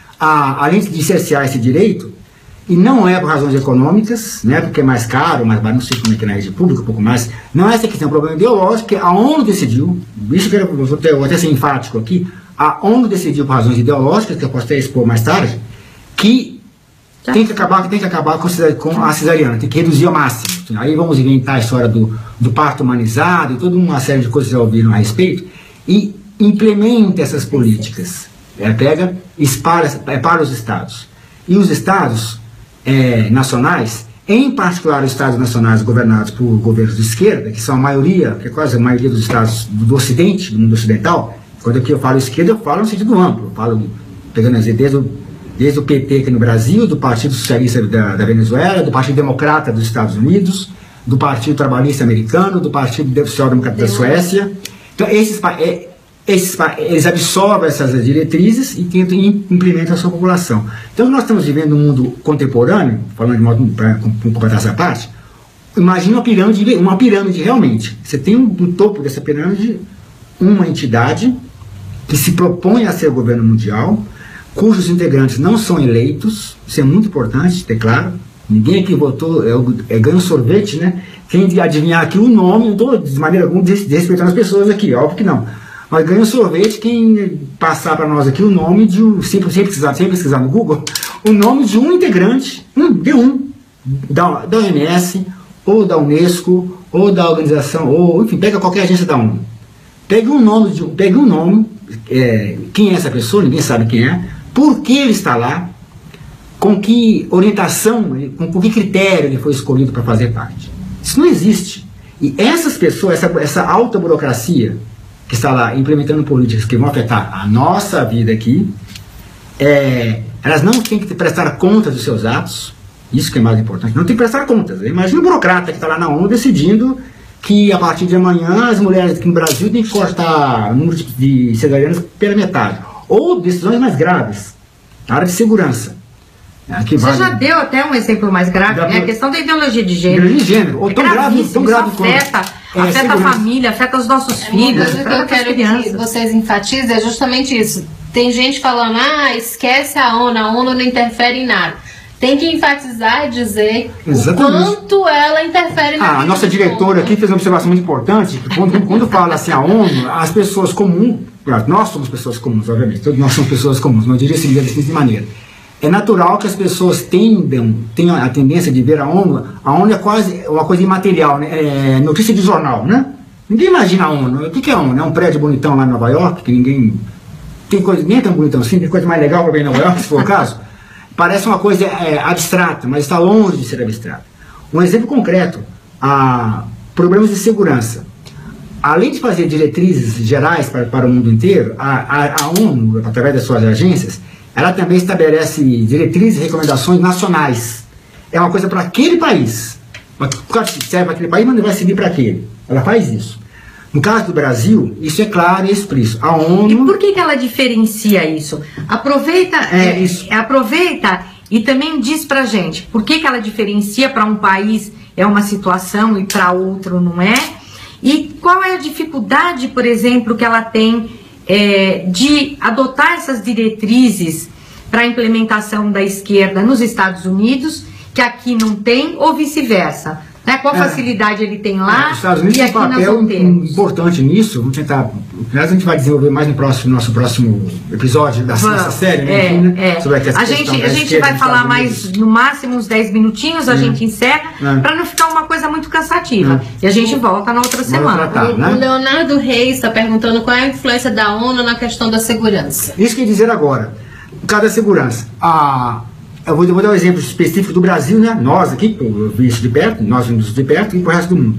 a, além de cercear esse direito, e não é por razões econômicas, né, porque é mais caro, mais barato, não sei como é que na rede pública, um pouco mais, não é essa questão, é um problema ideológico, que a ONU decidiu, isso que eu vou, ter, eu vou até ser enfático aqui, a ONU decidiu por razões ideológicas, que eu posso até expor mais tarde, que tem que acabar, tem que acabar com a cesariana, tem que reduzir ao máximo. Aí vamos inventar a história do, do parto humanizado e toda uma série de coisas que já ouviram a respeito, e implementa essas políticas. É, pega, espalha é, para os estados. E os estados é, nacionais, em particular os estados nacionais governados por governos de esquerda, que são a maioria, que é quase a maioria dos estados do, do ocidente, do mundo ocidental. Quando aqui eu falo esquerda, eu falo no sentido amplo, eu falo, pegando as ideias do, desde o P T aqui no Brasil, do Partido Socialista da, da Venezuela, do Partido Democrata dos Estados Unidos, do Partido Trabalhista Americano, do Partido Social Democrata da Suécia. Então, esses, é, esses, eles absorvem essas diretrizes e tentam implementar a sua população. Então, nós estamos vivendo um mundo contemporâneo, falando de modo para completar essa parte, imagina uma pirâmide, uma pirâmide realmente. Você tem no topo dessa pirâmide uma entidade que se propõe a ser o governo mundial, cujos integrantes não são eleitos, isso é muito importante, ter claro. Ninguém aqui votou, é, é ganho sorvete, né? Quem adivinhar aqui o nome, não estou de maneira alguma desrespeitando as pessoas aqui, óbvio que não. Mas ganha sorvete quem passar para nós aqui o nome de um, sem, sem, pesquisar, sem pesquisar no Google, o nome de um integrante, um, de um, da, da O M S, ou da Unesco, ou da organização, ou enfim, pega qualquer agência da ONU. Pega um nome, de, pega um nome é, quem é essa pessoa, ninguém sabe quem é, por que ele está lá, com que orientação, com, com que critério ele foi escolhido para fazer parte. Isso não existe. E essas pessoas, essa, essa alta burocracia que está lá implementando políticas que vão afetar a nossa vida aqui, é, elas não têm que prestar contas dos seus atos, isso que é mais importante, não tem que prestar contas. Imagina o burocrata que está lá na ONU decidindo que a partir de amanhã as mulheres aqui no Brasil têm que cortar o número de, de cesarianas pela metade. Ou decisões mais graves, na área de segurança. Aqui Você vale. já deu até um exemplo mais grave, Da, né? A questão da ideologia de gênero. Ideologia de gênero. Ou é tão grave, tão grave isso afeta, é, afeta a segurança. família, afeta os nossos É filhos, uma coisa que eu afeta as quero crianças. que vocês enfatizem é justamente isso. Tem gente falando, ah, esquece a ONU, a ONU não interfere em nada. Tem que enfatizar e dizer Exatamente. o quanto ela interfere na Ah, a nossa diretora aqui fez uma observação muito importante, que quando, quando fala assim a ONU, as pessoas comuns, nós somos pessoas comuns, obviamente, todos nós somos pessoas comuns, não diria seguir dessa maneira. É natural que as pessoas tendam, tenham a tendência de ver a ONU, a ONU é quase uma coisa imaterial, né? É notícia de jornal, né? Ninguém imagina a ONU. O que é a ONU? É um prédio bonitão lá em Nova York, que ninguém... Tem coisa, nem é tão bonitão assim, tem coisa mais legal para ver em Nova York, se for o caso. Parece uma coisa é, abstrata, mas está longe de ser abstrata. Um exemplo concreto, a problemas de segurança. Além de fazer diretrizes gerais para, para o mundo inteiro, a, a, a ONU, através das suas agências, ela também estabelece diretrizes e recomendações nacionais. É uma coisa para aquele país. Serve para aquele país, mas não vai servir para aquele. Ela faz isso. No caso do Brasil, isso é claro e explícito. A ONU... E por que, que ela diferencia isso? Aproveita, é, isso. É, aproveita e também diz pra gente por que, que ela diferencia para um país é uma situação e para outro não é. E qual é a dificuldade, por exemplo, que ela tem é, de adotar essas diretrizes para a implementação da esquerda nos Estados Unidos, que aqui não tem, ou vice-versa? Né? Qual é, facilidade ele tem lá é, os Estados Unidos e aqui tem um nós papel não temos? importante nisso. Vamos tentar. Aliás, a gente vai desenvolver mais no próximo, nosso próximo episódio da nossa série, né? É, Enfim, né? é. Sobre a, a gente, a gente vai falar mais, no máximo, uns dez minutinhos, a é. gente encerra, é. para não ficar uma coisa muito cansativa. É. E a gente volta na outra semana. Tratar, o, né? o Leonardo Reis está perguntando qual é a influência da ONU na questão da segurança. Isso que eu ia dizer agora. No caso da segurança, a. Eu vou, eu vou dar um exemplo específico do Brasil, né? Nós aqui, eu vi isso de perto, nós vimos isso de perto e para o resto do mundo.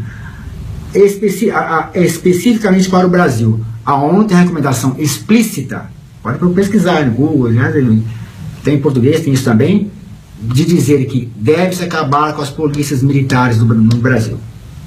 Especi a, a, especificamente para o Brasil, a ONU tem recomendação explícita, pode pesquisar no Google, né? Tem em português, tem isso também, de dizer que deve-se acabar com as polícias militares do, no Brasil.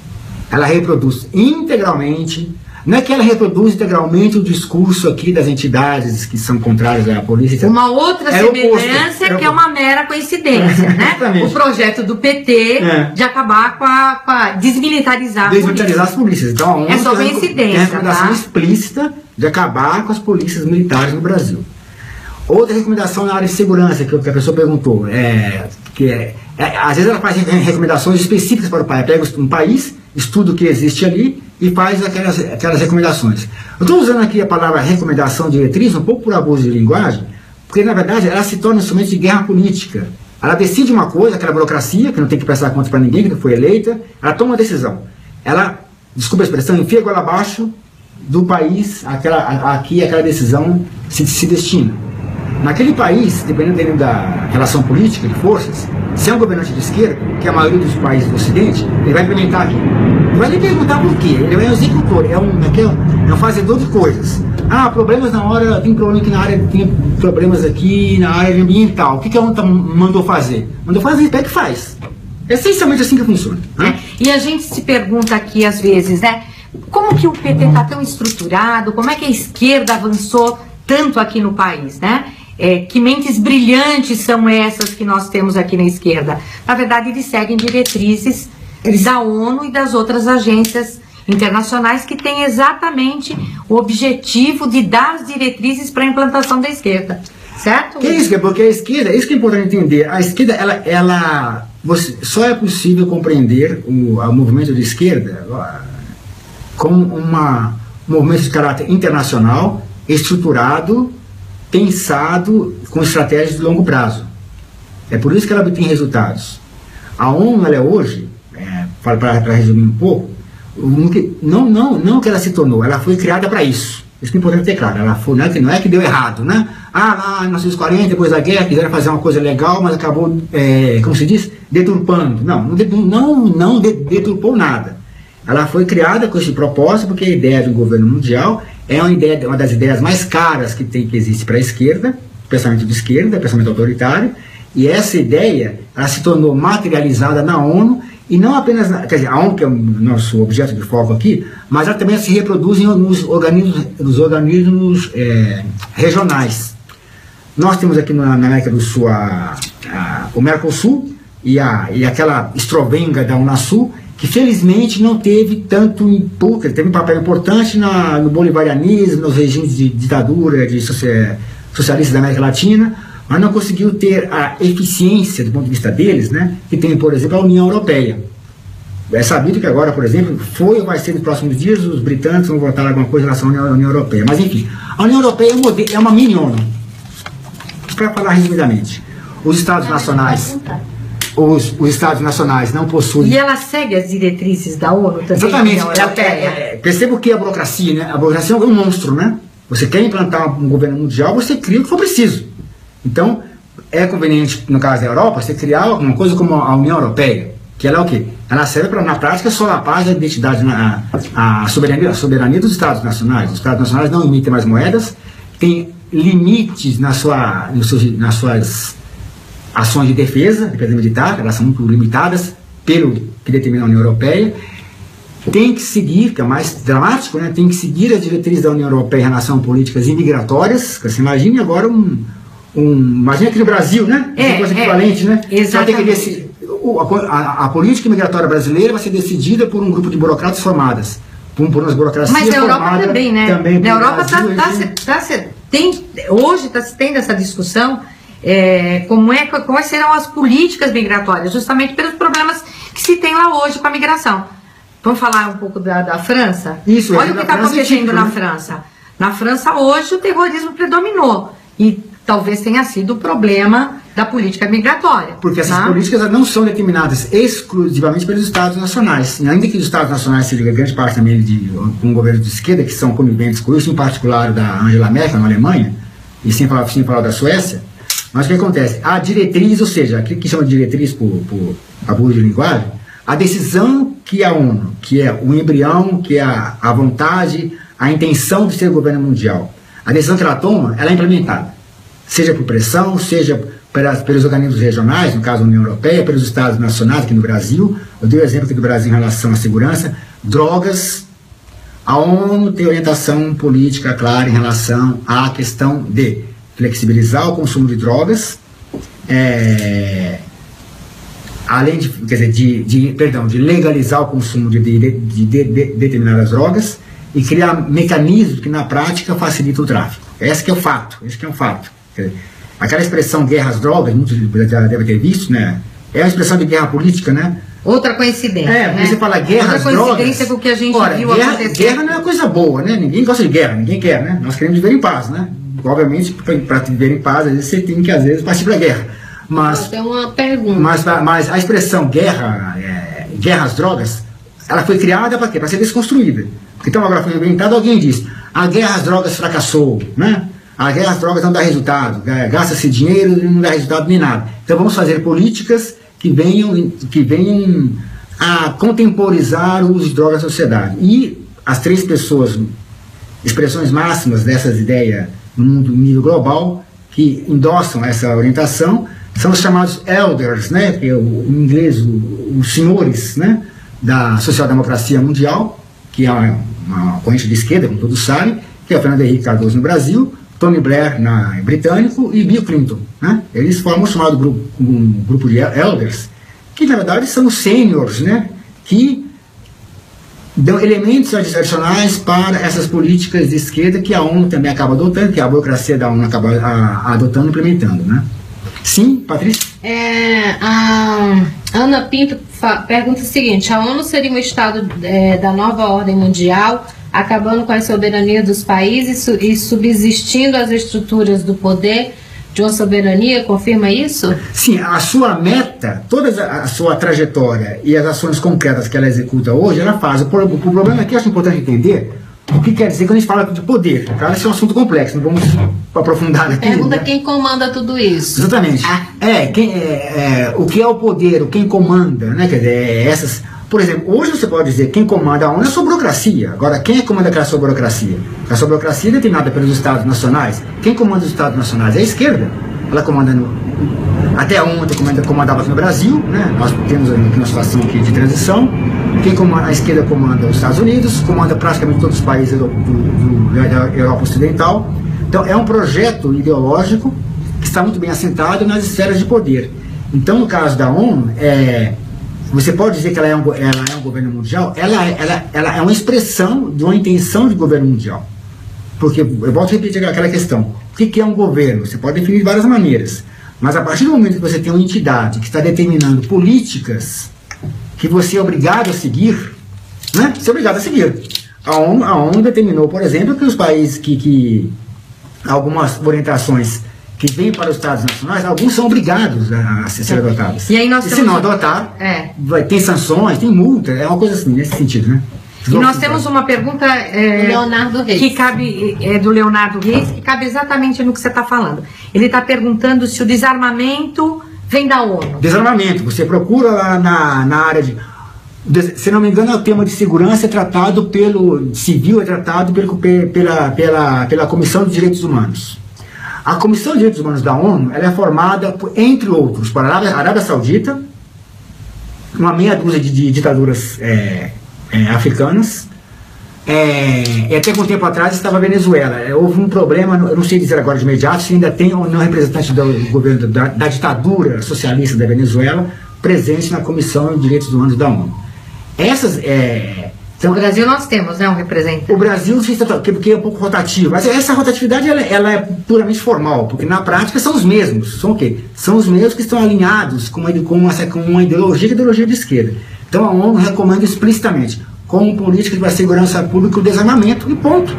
Ela reproduz integralmente. Não é que ela reproduz integralmente o discurso aqui das entidades que são contrárias à polícia. Uma outra é semelhança é que é uma mera coincidência, né? O projeto do P T é. de acabar com a, com a desmilitarizar, desmilitarizar as polícias. Então, a ONU é só coincidência. Tem a recomendação tá? explícita de acabar com as polícias militares no Brasil. Outra recomendação na área de segurança que a pessoa perguntou, é, que é, é, às vezes ela faz recomendações específicas para o país. Pega um país, estuda o que existe ali e faz aquelas, aquelas recomendações. Eu estou usando aqui a palavra recomendação, diretriz, um pouco por abuso de linguagem, porque na verdade ela se torna um instrumento de guerra política. Ela decide uma coisa, aquela burocracia, que não tem que prestar conta para ninguém, que não foi eleita, ela toma uma decisão. Ela, desculpa a expressão, enfia a goela abaixo do país, aquela, aqui aquela decisão se, se destina. Naquele país, dependendo da relação política de forças, se é um governante de esquerda, que é a maioria dos países do Ocidente, ele vai implementar aquilo. Não vai nem perguntar por quê, ele é um executor, é um, é um fazedor de coisas. Ah, problemas na hora, tem problema aqui na área, tem problemas aqui na área ambiental. O que, que a ONU mandou fazer? Mandou fazer, pega e faz. É essencialmente assim que funciona. Né? É, e a gente se pergunta aqui às vezes, né? Como que o P T está tão estruturado? Como é que a esquerda avançou tanto aqui no país, né? É, que mentes brilhantes são essas que nós temos aqui na esquerda? Na verdade, eles seguem diretrizes da ONU e das outras agências internacionais que têm exatamente o objetivo de dar as diretrizes para a implantação da esquerda, certo? Que é isso, porque a esquerda, isso que é importante entender, a esquerda, ela, ela você, só é possível compreender o, o movimento de esquerda como uma, um movimento de caráter internacional, estruturado, pensado com estratégias de longo prazo. É por isso que ela obtém resultados. A ONU, ela é hoje, é, para resumir um pouco, não, não, não que ela se tornou, ela foi criada para isso. Isso que é importante ter claro. Ela foi, não, é que, não é que deu errado, né? Ah, lá em mil novecentos e quarenta, depois da guerra, quiseram fazer uma coisa legal, mas acabou, é, como se diz, deturpando. Não, não, não, não deturpou nada. Ela foi criada com esse propósito, porque a ideia do governo mundial é uma, ideia, uma das ideias mais caras que, tem, que existe para a esquerda, pensamento de esquerda, pensamento autoritário, e essa ideia ela se tornou materializada na ONU, e não apenas, na, quer dizer, a ONU que é o nosso objeto de foco aqui, mas ela também se reproduz nos organismos, nos organismos é, regionais. Nós temos aqui na, na América do Sul a, a, o Mercosul e, a, e aquela estrovenga da Unasul, que felizmente não teve tanto impulso, teve um papel importante na, no bolivarianismo, nos regimes de ditadura, de socialistas da América Latina, mas não conseguiu ter a eficiência do ponto de vista deles, né, que tem, por exemplo, a União Europeia. É sabido que agora, por exemplo, foi ou vai ser nos próximos dias, os britânicos vão votar alguma coisa em relação à União Europeia. Mas enfim, a União Europeia é, um modelo, é uma mini-ONU. Para falar resumidamente, os Estados Nacionais... Os, os Estados Nacionais não possuem... E ela segue as diretrizes da ONU também? Exatamente. É, é, é, perceba o que é a burocracia, né? A burocracia é um monstro, né? Você quer implantar um governo mundial, você cria o que for preciso. Então, é conveniente, no caso da Europa, você criar alguma coisa como a União Europeia, que ela é o quê? Ela serve para, na prática, solapar a identidade, a, a, soberania, a soberania dos Estados Nacionais. Os Estados Nacionais não emitem mais moedas, tem limites na sua, nas suas... ações de defesa, defesa militar, elas são muito limitadas pelo que determina a União Europeia, tem que seguir, que é mais dramático, né, tem que seguir as diretrizes da União Europeia em relação a políticas imigratórias, que você imagine agora um, um imagina aqui no Brasil, né, é, uma coisa é, equivalente, né, exatamente. Só tem que a, a, a política migratória brasileira vai ser decidida por um grupo de burocratas formadas, por, por umas burocracias Mas na Europa formadas também, né, também na Europa tá, Brasil, tá, gente... tá, tá, tem, hoje está se tendo essa discussão, é, como é, quais serão as políticas migratórias, justamente pelos problemas que se tem lá hoje com a migração. Vamos falar um pouco da, da França? Isso, olha o que está acontecendo tipo, na né? França. Na França hoje o terrorismo predominou e talvez tenha sido o problema da política migratória. Porque essas né? políticas não são determinadas exclusivamente pelos Estados nacionais. E ainda que os Estados nacionais sejam grande parte também de um governo de esquerda, que são coniventes com isso, em particular da Angela Merkel na Alemanha, e sem falar, sem falar da Suécia, mas o que acontece? A diretriz, ou seja, aquilo que chama de diretriz por, por abuso de linguagem, a decisão que a ONU, que é o embrião, que é a, a vontade, a intenção de ser o governo mundial, a decisão que ela toma, ela é implementada. Seja por pressão, seja pelas, pelos organismos regionais, no caso a União Europeia, pelos Estados nacionais, aqui no Brasil. Eu dei o exemplo aqui do Brasil em relação à segurança. Drogas, a ONU tem orientação política clara em relação à questão de flexibilizar o consumo de drogas, é, além de, quer dizer, de, de, perdão, de legalizar o consumo de, de, de, de, de determinadas drogas e criar mecanismos que na prática facilitam o tráfico. Esse que é o fato, esse que é um fato. Dizer, aquela expressão guerra às drogas, muitos já devem ter visto, né? É uma expressão de guerra política, né? Outra coincidência. É, né? você fala guerra às drogas. Outra coincidência com o que a gente ora, viu guerra, acontecer. Guerra não é coisa boa, né? Ninguém gosta de guerra, ninguém quer, né? Nós queremos viver em paz, né? Obviamente, para viver em paz, às vezes você tem que, às vezes, partir para a guerra. Mas, tem uma pergunta. Mas, mas a expressão guerra, é, guerra às drogas, ela foi criada para quê? Para ser desconstruída. Então, agora foi inventado, alguém disse, a guerra às drogas fracassou, né? A guerra às drogas não dá resultado, gasta-se dinheiro e não dá resultado nem nada. Então, vamos fazer políticas que venham, que venham a contemporizar o uso de drogas na sociedade. E as três pessoas, expressões máximas dessas ideias no mundo, no nível global, que endossam essa orientação, são os chamados elders, né, que é o, em inglês, o, os senhores, né, da social-democracia mundial, que é uma, uma corrente de esquerda, como todos sabem, que é o Fernando Henrique Cardoso no Brasil, Tony Blair na em britânico e Bill Clinton, né? Eles formam o chamado grupo, um grupo de elders, que na verdade são os seniors, né, que dão elementos adicionais para essas políticas de esquerda que a ONU também acaba adotando, que a burocracia da ONU acaba a, a adotando e implementando, né? Sim, Patrícia? É, a Ana Pinto pergunta o seguinte: a ONU seria um estado é, da nova ordem mundial, acabando com a soberania dos países e subsistindo as estruturas do poder de uma soberania? Confirma isso? Sim, a sua meta, toda a sua trajetória e as ações concretas que ela executa hoje, ela faz. O problema aqui, eu acho importante entender o que quer dizer quando a gente fala de poder. Claro, esse é um assunto complexo, não vamos aprofundar aqui. Pergunta, né? Quem comanda tudo isso? Exatamente. Ah. É, quem, é, é, o que é o poder, o quem comanda, né? Quer dizer, é essas... Por exemplo, hoje você pode dizer que quem comanda a ONU é a sua burocracia. Agora, quem é que comanda aquela sua burocracia? A sua burocracia é determinada pelos Estados nacionais. Quem comanda os Estados nacionais é a esquerda. Ela comanda no... Até ontem comanda, comandava aqui no Brasil, né? Nós temos aqui uma situação aqui de transição. Quem comanda, a esquerda comanda os Estados Unidos, comanda praticamente todos os países do, do, do, da Europa Ocidental. Então, é um projeto ideológico que está muito bem assentado nas esferas de poder. Então, no caso da ONU, é... você pode dizer que ela é um, ela é um governo mundial, ela, ela, ela é uma expressão de uma intenção de governo mundial. Porque, eu volto a repetir aquela questão, o que, que é um governo? Você pode definir de várias maneiras, mas a partir do momento que você tem uma entidade que está determinando políticas que você é obrigado a seguir, né? Você é obrigado a seguir. A ONU, a ONU determinou, por exemplo, que os países que, que algumas orientações que vêm para os Estados nacionais, alguns são obrigados a, a ser adotados. E aí nós e temos se não adotar, é. vai, tem sanções, tem multa, é uma coisa assim, nesse sentido, né? E nós temos uma pergunta é, Leonardo Reis. que cabe, é, do Leonardo Reis, que cabe exatamente no que você está falando. Ele está perguntando se o desarmamento vem da ONU. Desarmamento, você procura lá na, na área de... Se não me engano, o tema de segurança é tratado pelo... civil é tratado pelo, pela, pela, pela Comissão de Direitos Humanos. A Comissão de Direitos Humanos da ONU, ela é formada, por, entre outros, por Arábia, Arábia Saudita, uma meia dúzia de, de ditaduras é, é, africanas. É, e até algum tempo atrás estava a Venezuela. É, houve um problema, eu não sei dizer agora de imediato, se ainda tem ou não representante do governo da, da ditadura socialista da Venezuela presente na Comissão de Direitos Humanos da ONU. Essas... É, no Brasil nós temos, né, um representante. O Brasil, porque é um pouco rotativo, mas essa rotatividade ela, ela é puramente formal, porque na prática são os mesmos. São o quê? São os mesmos que estão alinhados com uma, com uma, com uma ideologia, ideologia de esquerda. Então a ONU recomenda explicitamente, como política para a segurança pública, o desarmamento, e ponto.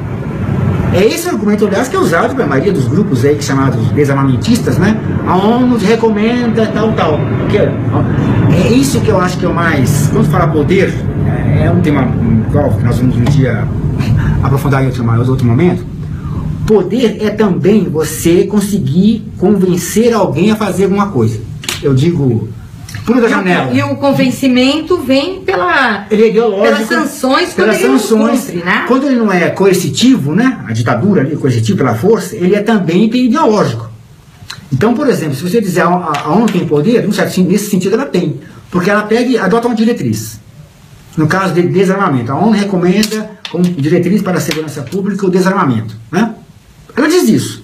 É esse argumento, aliás, que é usado pela maioria dos grupos aí, chamados desarmamentistas, né? A ONU recomenda tal, tal. Que é, é isso que eu acho que é o mais... Quando fala poder, é, é um tema qual nós vamos um dia aprofundar em outro, em outro momento. Poder é também você conseguir convencer alguém a fazer alguma coisa. Eu digo... Da janela. E o convencimento vem pela, ele é ideológico, pelas sanções, pelas quando sanções, ele não cumpre, né? Quando ele não é coercitivo, né? A ditadura ali, coercitivo pela força, ele é também ideológico. Então, por exemplo, se você dizer a, a ONU tem poder, nesse sentido ela tem, porque ela pega e adota uma diretriz. No caso de desarmamento, a ONU recomenda como diretriz para a segurança pública o desarmamento, né? Ela diz isso.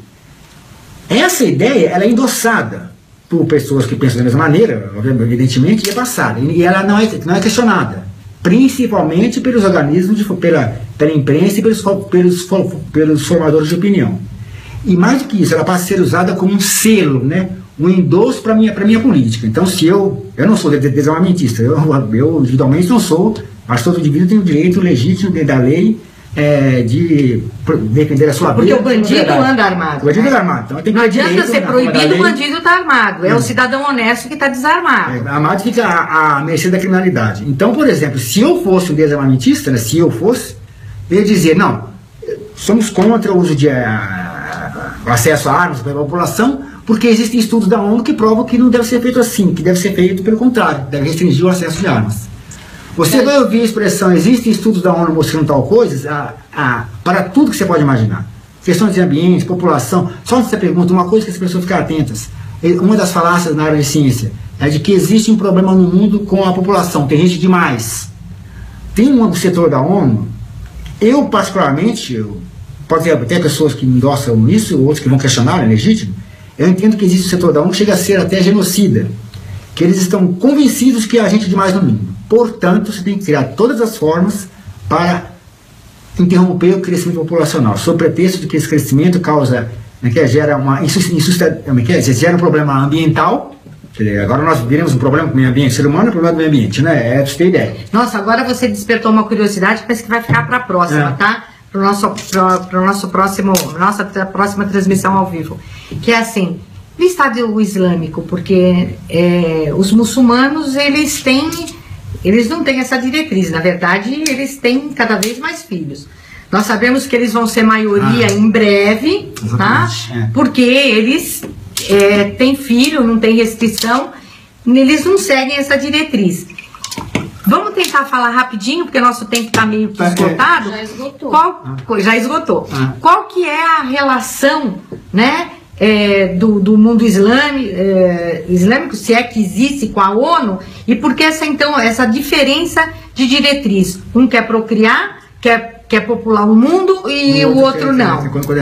Essa ideia, ela é endossada por pessoas que pensam da mesma maneira, evidentemente, e é passada. E ela não é, não é questionada, principalmente pelos organismos, de, pela, pela imprensa e pelos, pelos, pelos formadores de opinião. E mais do que isso, ela passa a ser usada como um selo, né? Um endosso para a minha, minha política. Então, se eu... Eu não sou desarmamentista, eu, eu individualmente não sou, mas todo indivíduo tem o direito legítimo dentro da lei É, de defender a sua vida. Porque vida, o bandido anda armado. O bandido né? anda armado. Então, tem que não adianta direito, ser proibido, o bandido está armado. É hum. o cidadão honesto que está desarmado. É, armado fica à, à mercê da criminalidade. Então, por exemplo, se eu fosse um desarmamentista, né, se eu fosse, eu ia dizer, não, somos contra o uso de a, o acesso a armas para a população, porque existem estudos da ONU que provam que não deve ser feito assim, que deve ser feito pelo contrário, deve restringir o acesso de armas. Você vai ouvir a expressão, existem estudos da ONU mostrando tal coisa, a, a, para tudo que você pode imaginar. Questões de ambiente, população, só você pergunta uma coisa que as pessoas ficam atentas. Uma das falácias na área de ciência é de que existe um problema no mundo com a população, tem gente demais. Tem um setor da ONU, eu particularmente, eu, pode ter até pessoas que endossam isso, outros que vão questionar, é legítimo, eu entendo que existe um setor da ONU que chega a ser até genocida, que eles estão convencidos que há gente demais no mundo. Portanto, você tem que criar todas as formas para interromper o crescimento populacional, sob pretexto de que esse crescimento causa, né, que gera, uma, que gera um problema ambiental. Agora nós viremos um problema com o meio ambiente, o ser humano é um problema do meio ambiente, né? É, você tem ideia. Nossa, agora você despertou uma curiosidade, parece que vai ficar para a próxima, é. tá? Para o nosso, pro, nosso próximo, nossa próxima transmissão ao vivo. Que é assim, o Estado Islâmico, porque é, os muçulmanos, eles têm... Eles não têm essa diretriz, na verdade, eles têm cada vez mais filhos. Nós sabemos que eles vão ser maioria ah, em breve, tá? É. Porque eles é, têm filho, não tem restrição, eles não seguem essa diretriz. Vamos tentar falar rapidinho, porque nosso tempo está meio que esgotado. Já esgotou. Qual, ah. Já esgotou. Ah. Qual que é a relação, né? É, do, do mundo islâmico, é, islâmico, se é que existe, com a ONU, e por que essa, então, essa diferença de diretriz? Um quer procriar, quer, quer popular o mundo e o, o outro, outro não.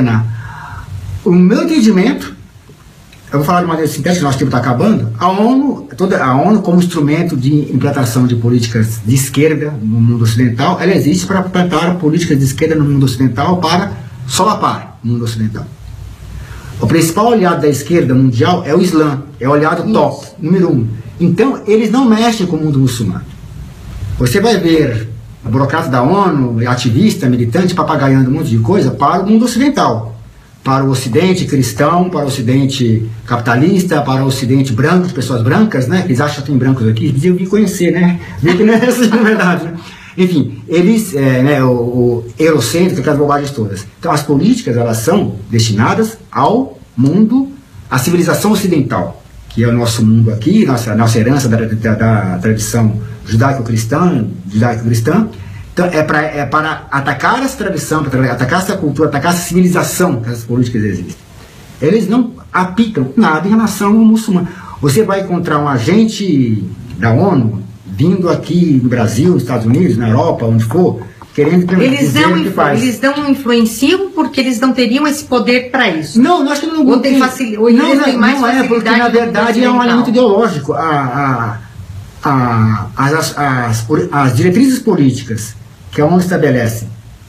O meu entendimento, eu vou falar de maneira sintética, nosso tempo está acabando, a ONU, toda, a ONU como instrumento de implantação de políticas de esquerda no mundo ocidental, ela existe para implantar políticas de esquerda no mundo ocidental para solapar o mundo ocidental. O principal aliado da esquerda mundial é o Islã, é o aliado Isso. top, número um. Então, eles não mexem com o mundo muçulmano. Você vai ver o burocrata da ONU, ativista, militante, papagaiando um monte de coisa para o mundo ocidental. Para o ocidente cristão, para o ocidente capitalista, para o ocidente branco, pessoas brancas, né? Eles acham que tem brancos aqui, eles deviam vir conhecer, né? Vê que não é assim, na verdade, né? Enfim, eles, é, né, o, o eurocêntrico, aquelas bobagens todas. Então, as políticas, elas são destinadas ao mundo, à civilização ocidental, que é o nosso mundo aqui, nossa, nossa herança da, da, da tradição judaico-cristã, judaico-cristã. Então, é, pra, é para atacar essa tradição, para atacar essa cultura, atacar essa civilização que essas políticas existem. Eles não aplicam nada em relação ao muçulmano. Você vai encontrar um agente da ONU, vindo aqui no Brasil, nos Estados Unidos, na Europa, onde for, querendo eles dizer não o que faz. Eles não influenciam porque eles não teriam esse poder para isso. Não, nós que não, ou tem facil... ou não, eles não, têm mais não é, porque na verdade é um alimento ideológico. A, a, a, as, as, as diretrizes políticas que a ONU estabelece,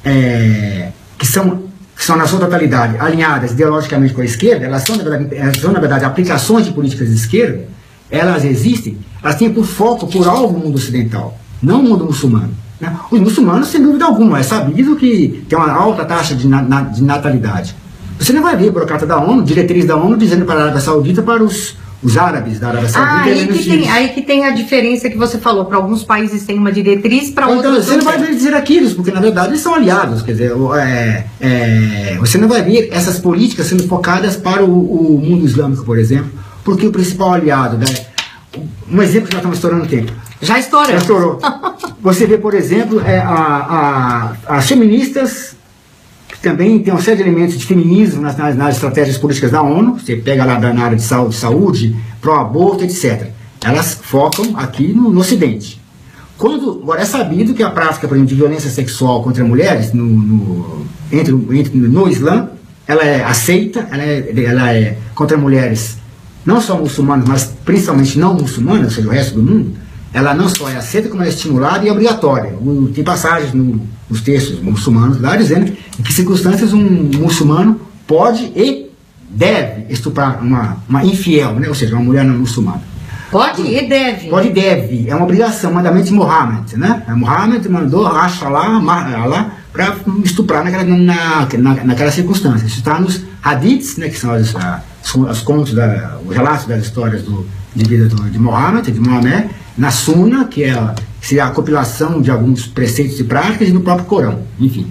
é, que, são, que são na sua totalidade alinhadas ideologicamente com a esquerda, elas são, na verdade, elas são, na verdade aplicações de políticas de esquerda, elas existem, elas têm por foco, por alvo o mundo ocidental, não o mundo muçulmano. Né? Os muçulmanos, sem dúvida alguma, é sabido que tem uma alta taxa de, na, na, de natalidade. Você não vai ver burocrata da ONU, diretriz da ONU, dizendo para a Arábia Saudita, para os, os árabes da Arábia Saudita. Ah, aí que, tem, aí que tem a diferença que você falou. Para alguns países tem uma diretriz, para outros então, você não vai ver dizer aquilo, porque na verdade eles são aliados. Quer dizer, é, é, você não vai ver essas políticas sendo focadas para o, o mundo islâmico, por exemplo, porque o principal aliado, né, um exemplo que nós estamos estourando tempo. Já estourou. Já estourou. Você vê, por exemplo, é, a, a, as feministas, que também tem uma série de elementos de feminismo nas, nas, nas estratégias políticas da ONU, você pega lá na área de saúde, saúde pró-aborto, etcétera. Elas focam aqui no, no Ocidente. Quando, agora é sabido que a prática, por exemplo, de violência sexual contra mulheres no, no, entre, entre, no Islã, ela é aceita, ela é, ela é contra mulheres não só muçulmanas, mas principalmente não muçulmanas, ou seja, o resto do mundo. Ela não só é aceita, como é estimulada e obrigatória. Tem passagens no, nos textos muçulmanos lá dizendo em que circunstâncias um muçulmano pode e deve estuprar uma, uma infiel, né? Ou seja, uma mulher não muçulmana. Pode e deve. Pode e deve. É uma obrigação, mandamento de Muhammad, né? Muhammad mandou Allah para estuprar naquela, na, na, naquela circunstância. Isso está nos hadiths, né? Que são as, as, os contos, da, os relatos das histórias do, de vida do, de Muhammad, de Maomé, na Sunna, que é a, que é a compilação de alguns preceitos e práticas, e no próprio Corão, enfim.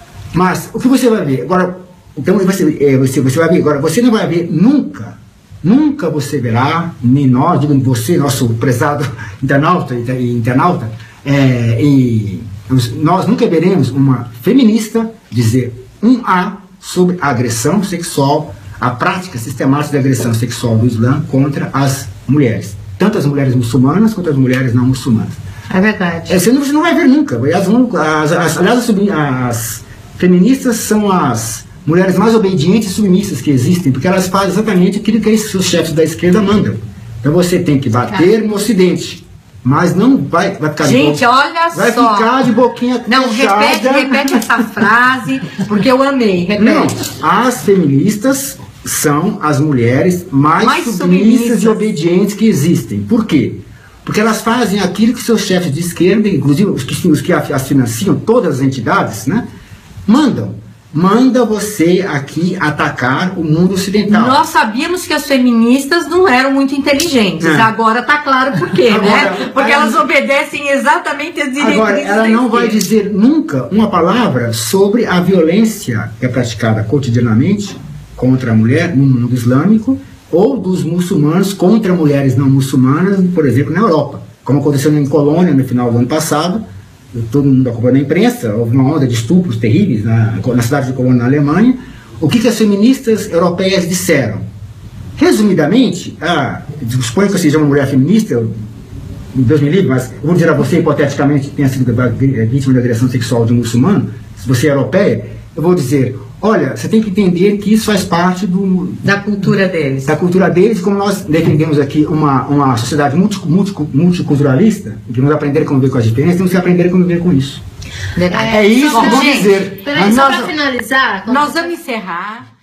Mas o que você vai ver agora, então você, é, você, você vai ver agora, você não vai ver nunca, nunca você verá, nem nós, digo você, nosso prezado internauta e internauta, é, e nós nunca veremos uma feminista dizer um A sobre a agressão sexual, a prática sistemática de agressão sexual do Islã contra as mulheres. Tanto as mulheres muçulmanas quanto as mulheres não muçulmanas. É verdade. É, você, não, você não vai ver nunca. Aliás, as, as, aliás, as, as feministas são as mulheres mais obedientes e submissas que existem, porque elas fazem exatamente aquilo que os chefes da esquerda mandam. Então você tem que bater no Ocidente, mas não vai, vai ficar Gente, de olha vai só. Vai ficar de boquinha Não, fechada. repete, repete essa frase, porque eu amei. Repete. Não, as feministas são as mulheres mais, mais submissas, submissas e obedientes que existem. Por quê? Porque elas fazem aquilo que seus chefes de esquerda, inclusive os que, os que as financiam, todas as entidades, né, mandam. Manda você aqui atacar o mundo ocidental. Nós sabíamos que as feministas não eram muito inteligentes. É. Agora está claro por quê, agora, né? Porque aí, elas obedecem exatamente as diretrizes. Agora, ela não vai dizer nunca uma palavra sobre a violência que é praticada cotidianamente contra a mulher no mundo islâmico, ou dos muçulmanos contra mulheres não muçulmanas, por exemplo, na Europa, como aconteceu em Colônia no final do ano passado. Todo mundo acompanhou na imprensa, houve uma onda de estupros terríveis na, na cidade de Colônia, na Alemanha. O que, que as feministas europeias disseram? Resumidamente, ah, suponho que eu seja uma mulher feminista, eu, Deus me livre, mas eu vou dizer a você, hipoteticamente, que tenha sido vítima de agressão sexual de um muçulmano, se você é europeia, eu vou dizer, olha, você tem que entender que isso faz parte do, da cultura deles. Da cultura deles, como nós defendemos aqui uma, uma sociedade multi, multi, multiculturalista, que vamos aprender a conviver com as diferenças, temos que aprender a conviver com isso. É, é isso que eu vou gente, dizer. Peraí, só para finalizar... Nós vamos encerrar.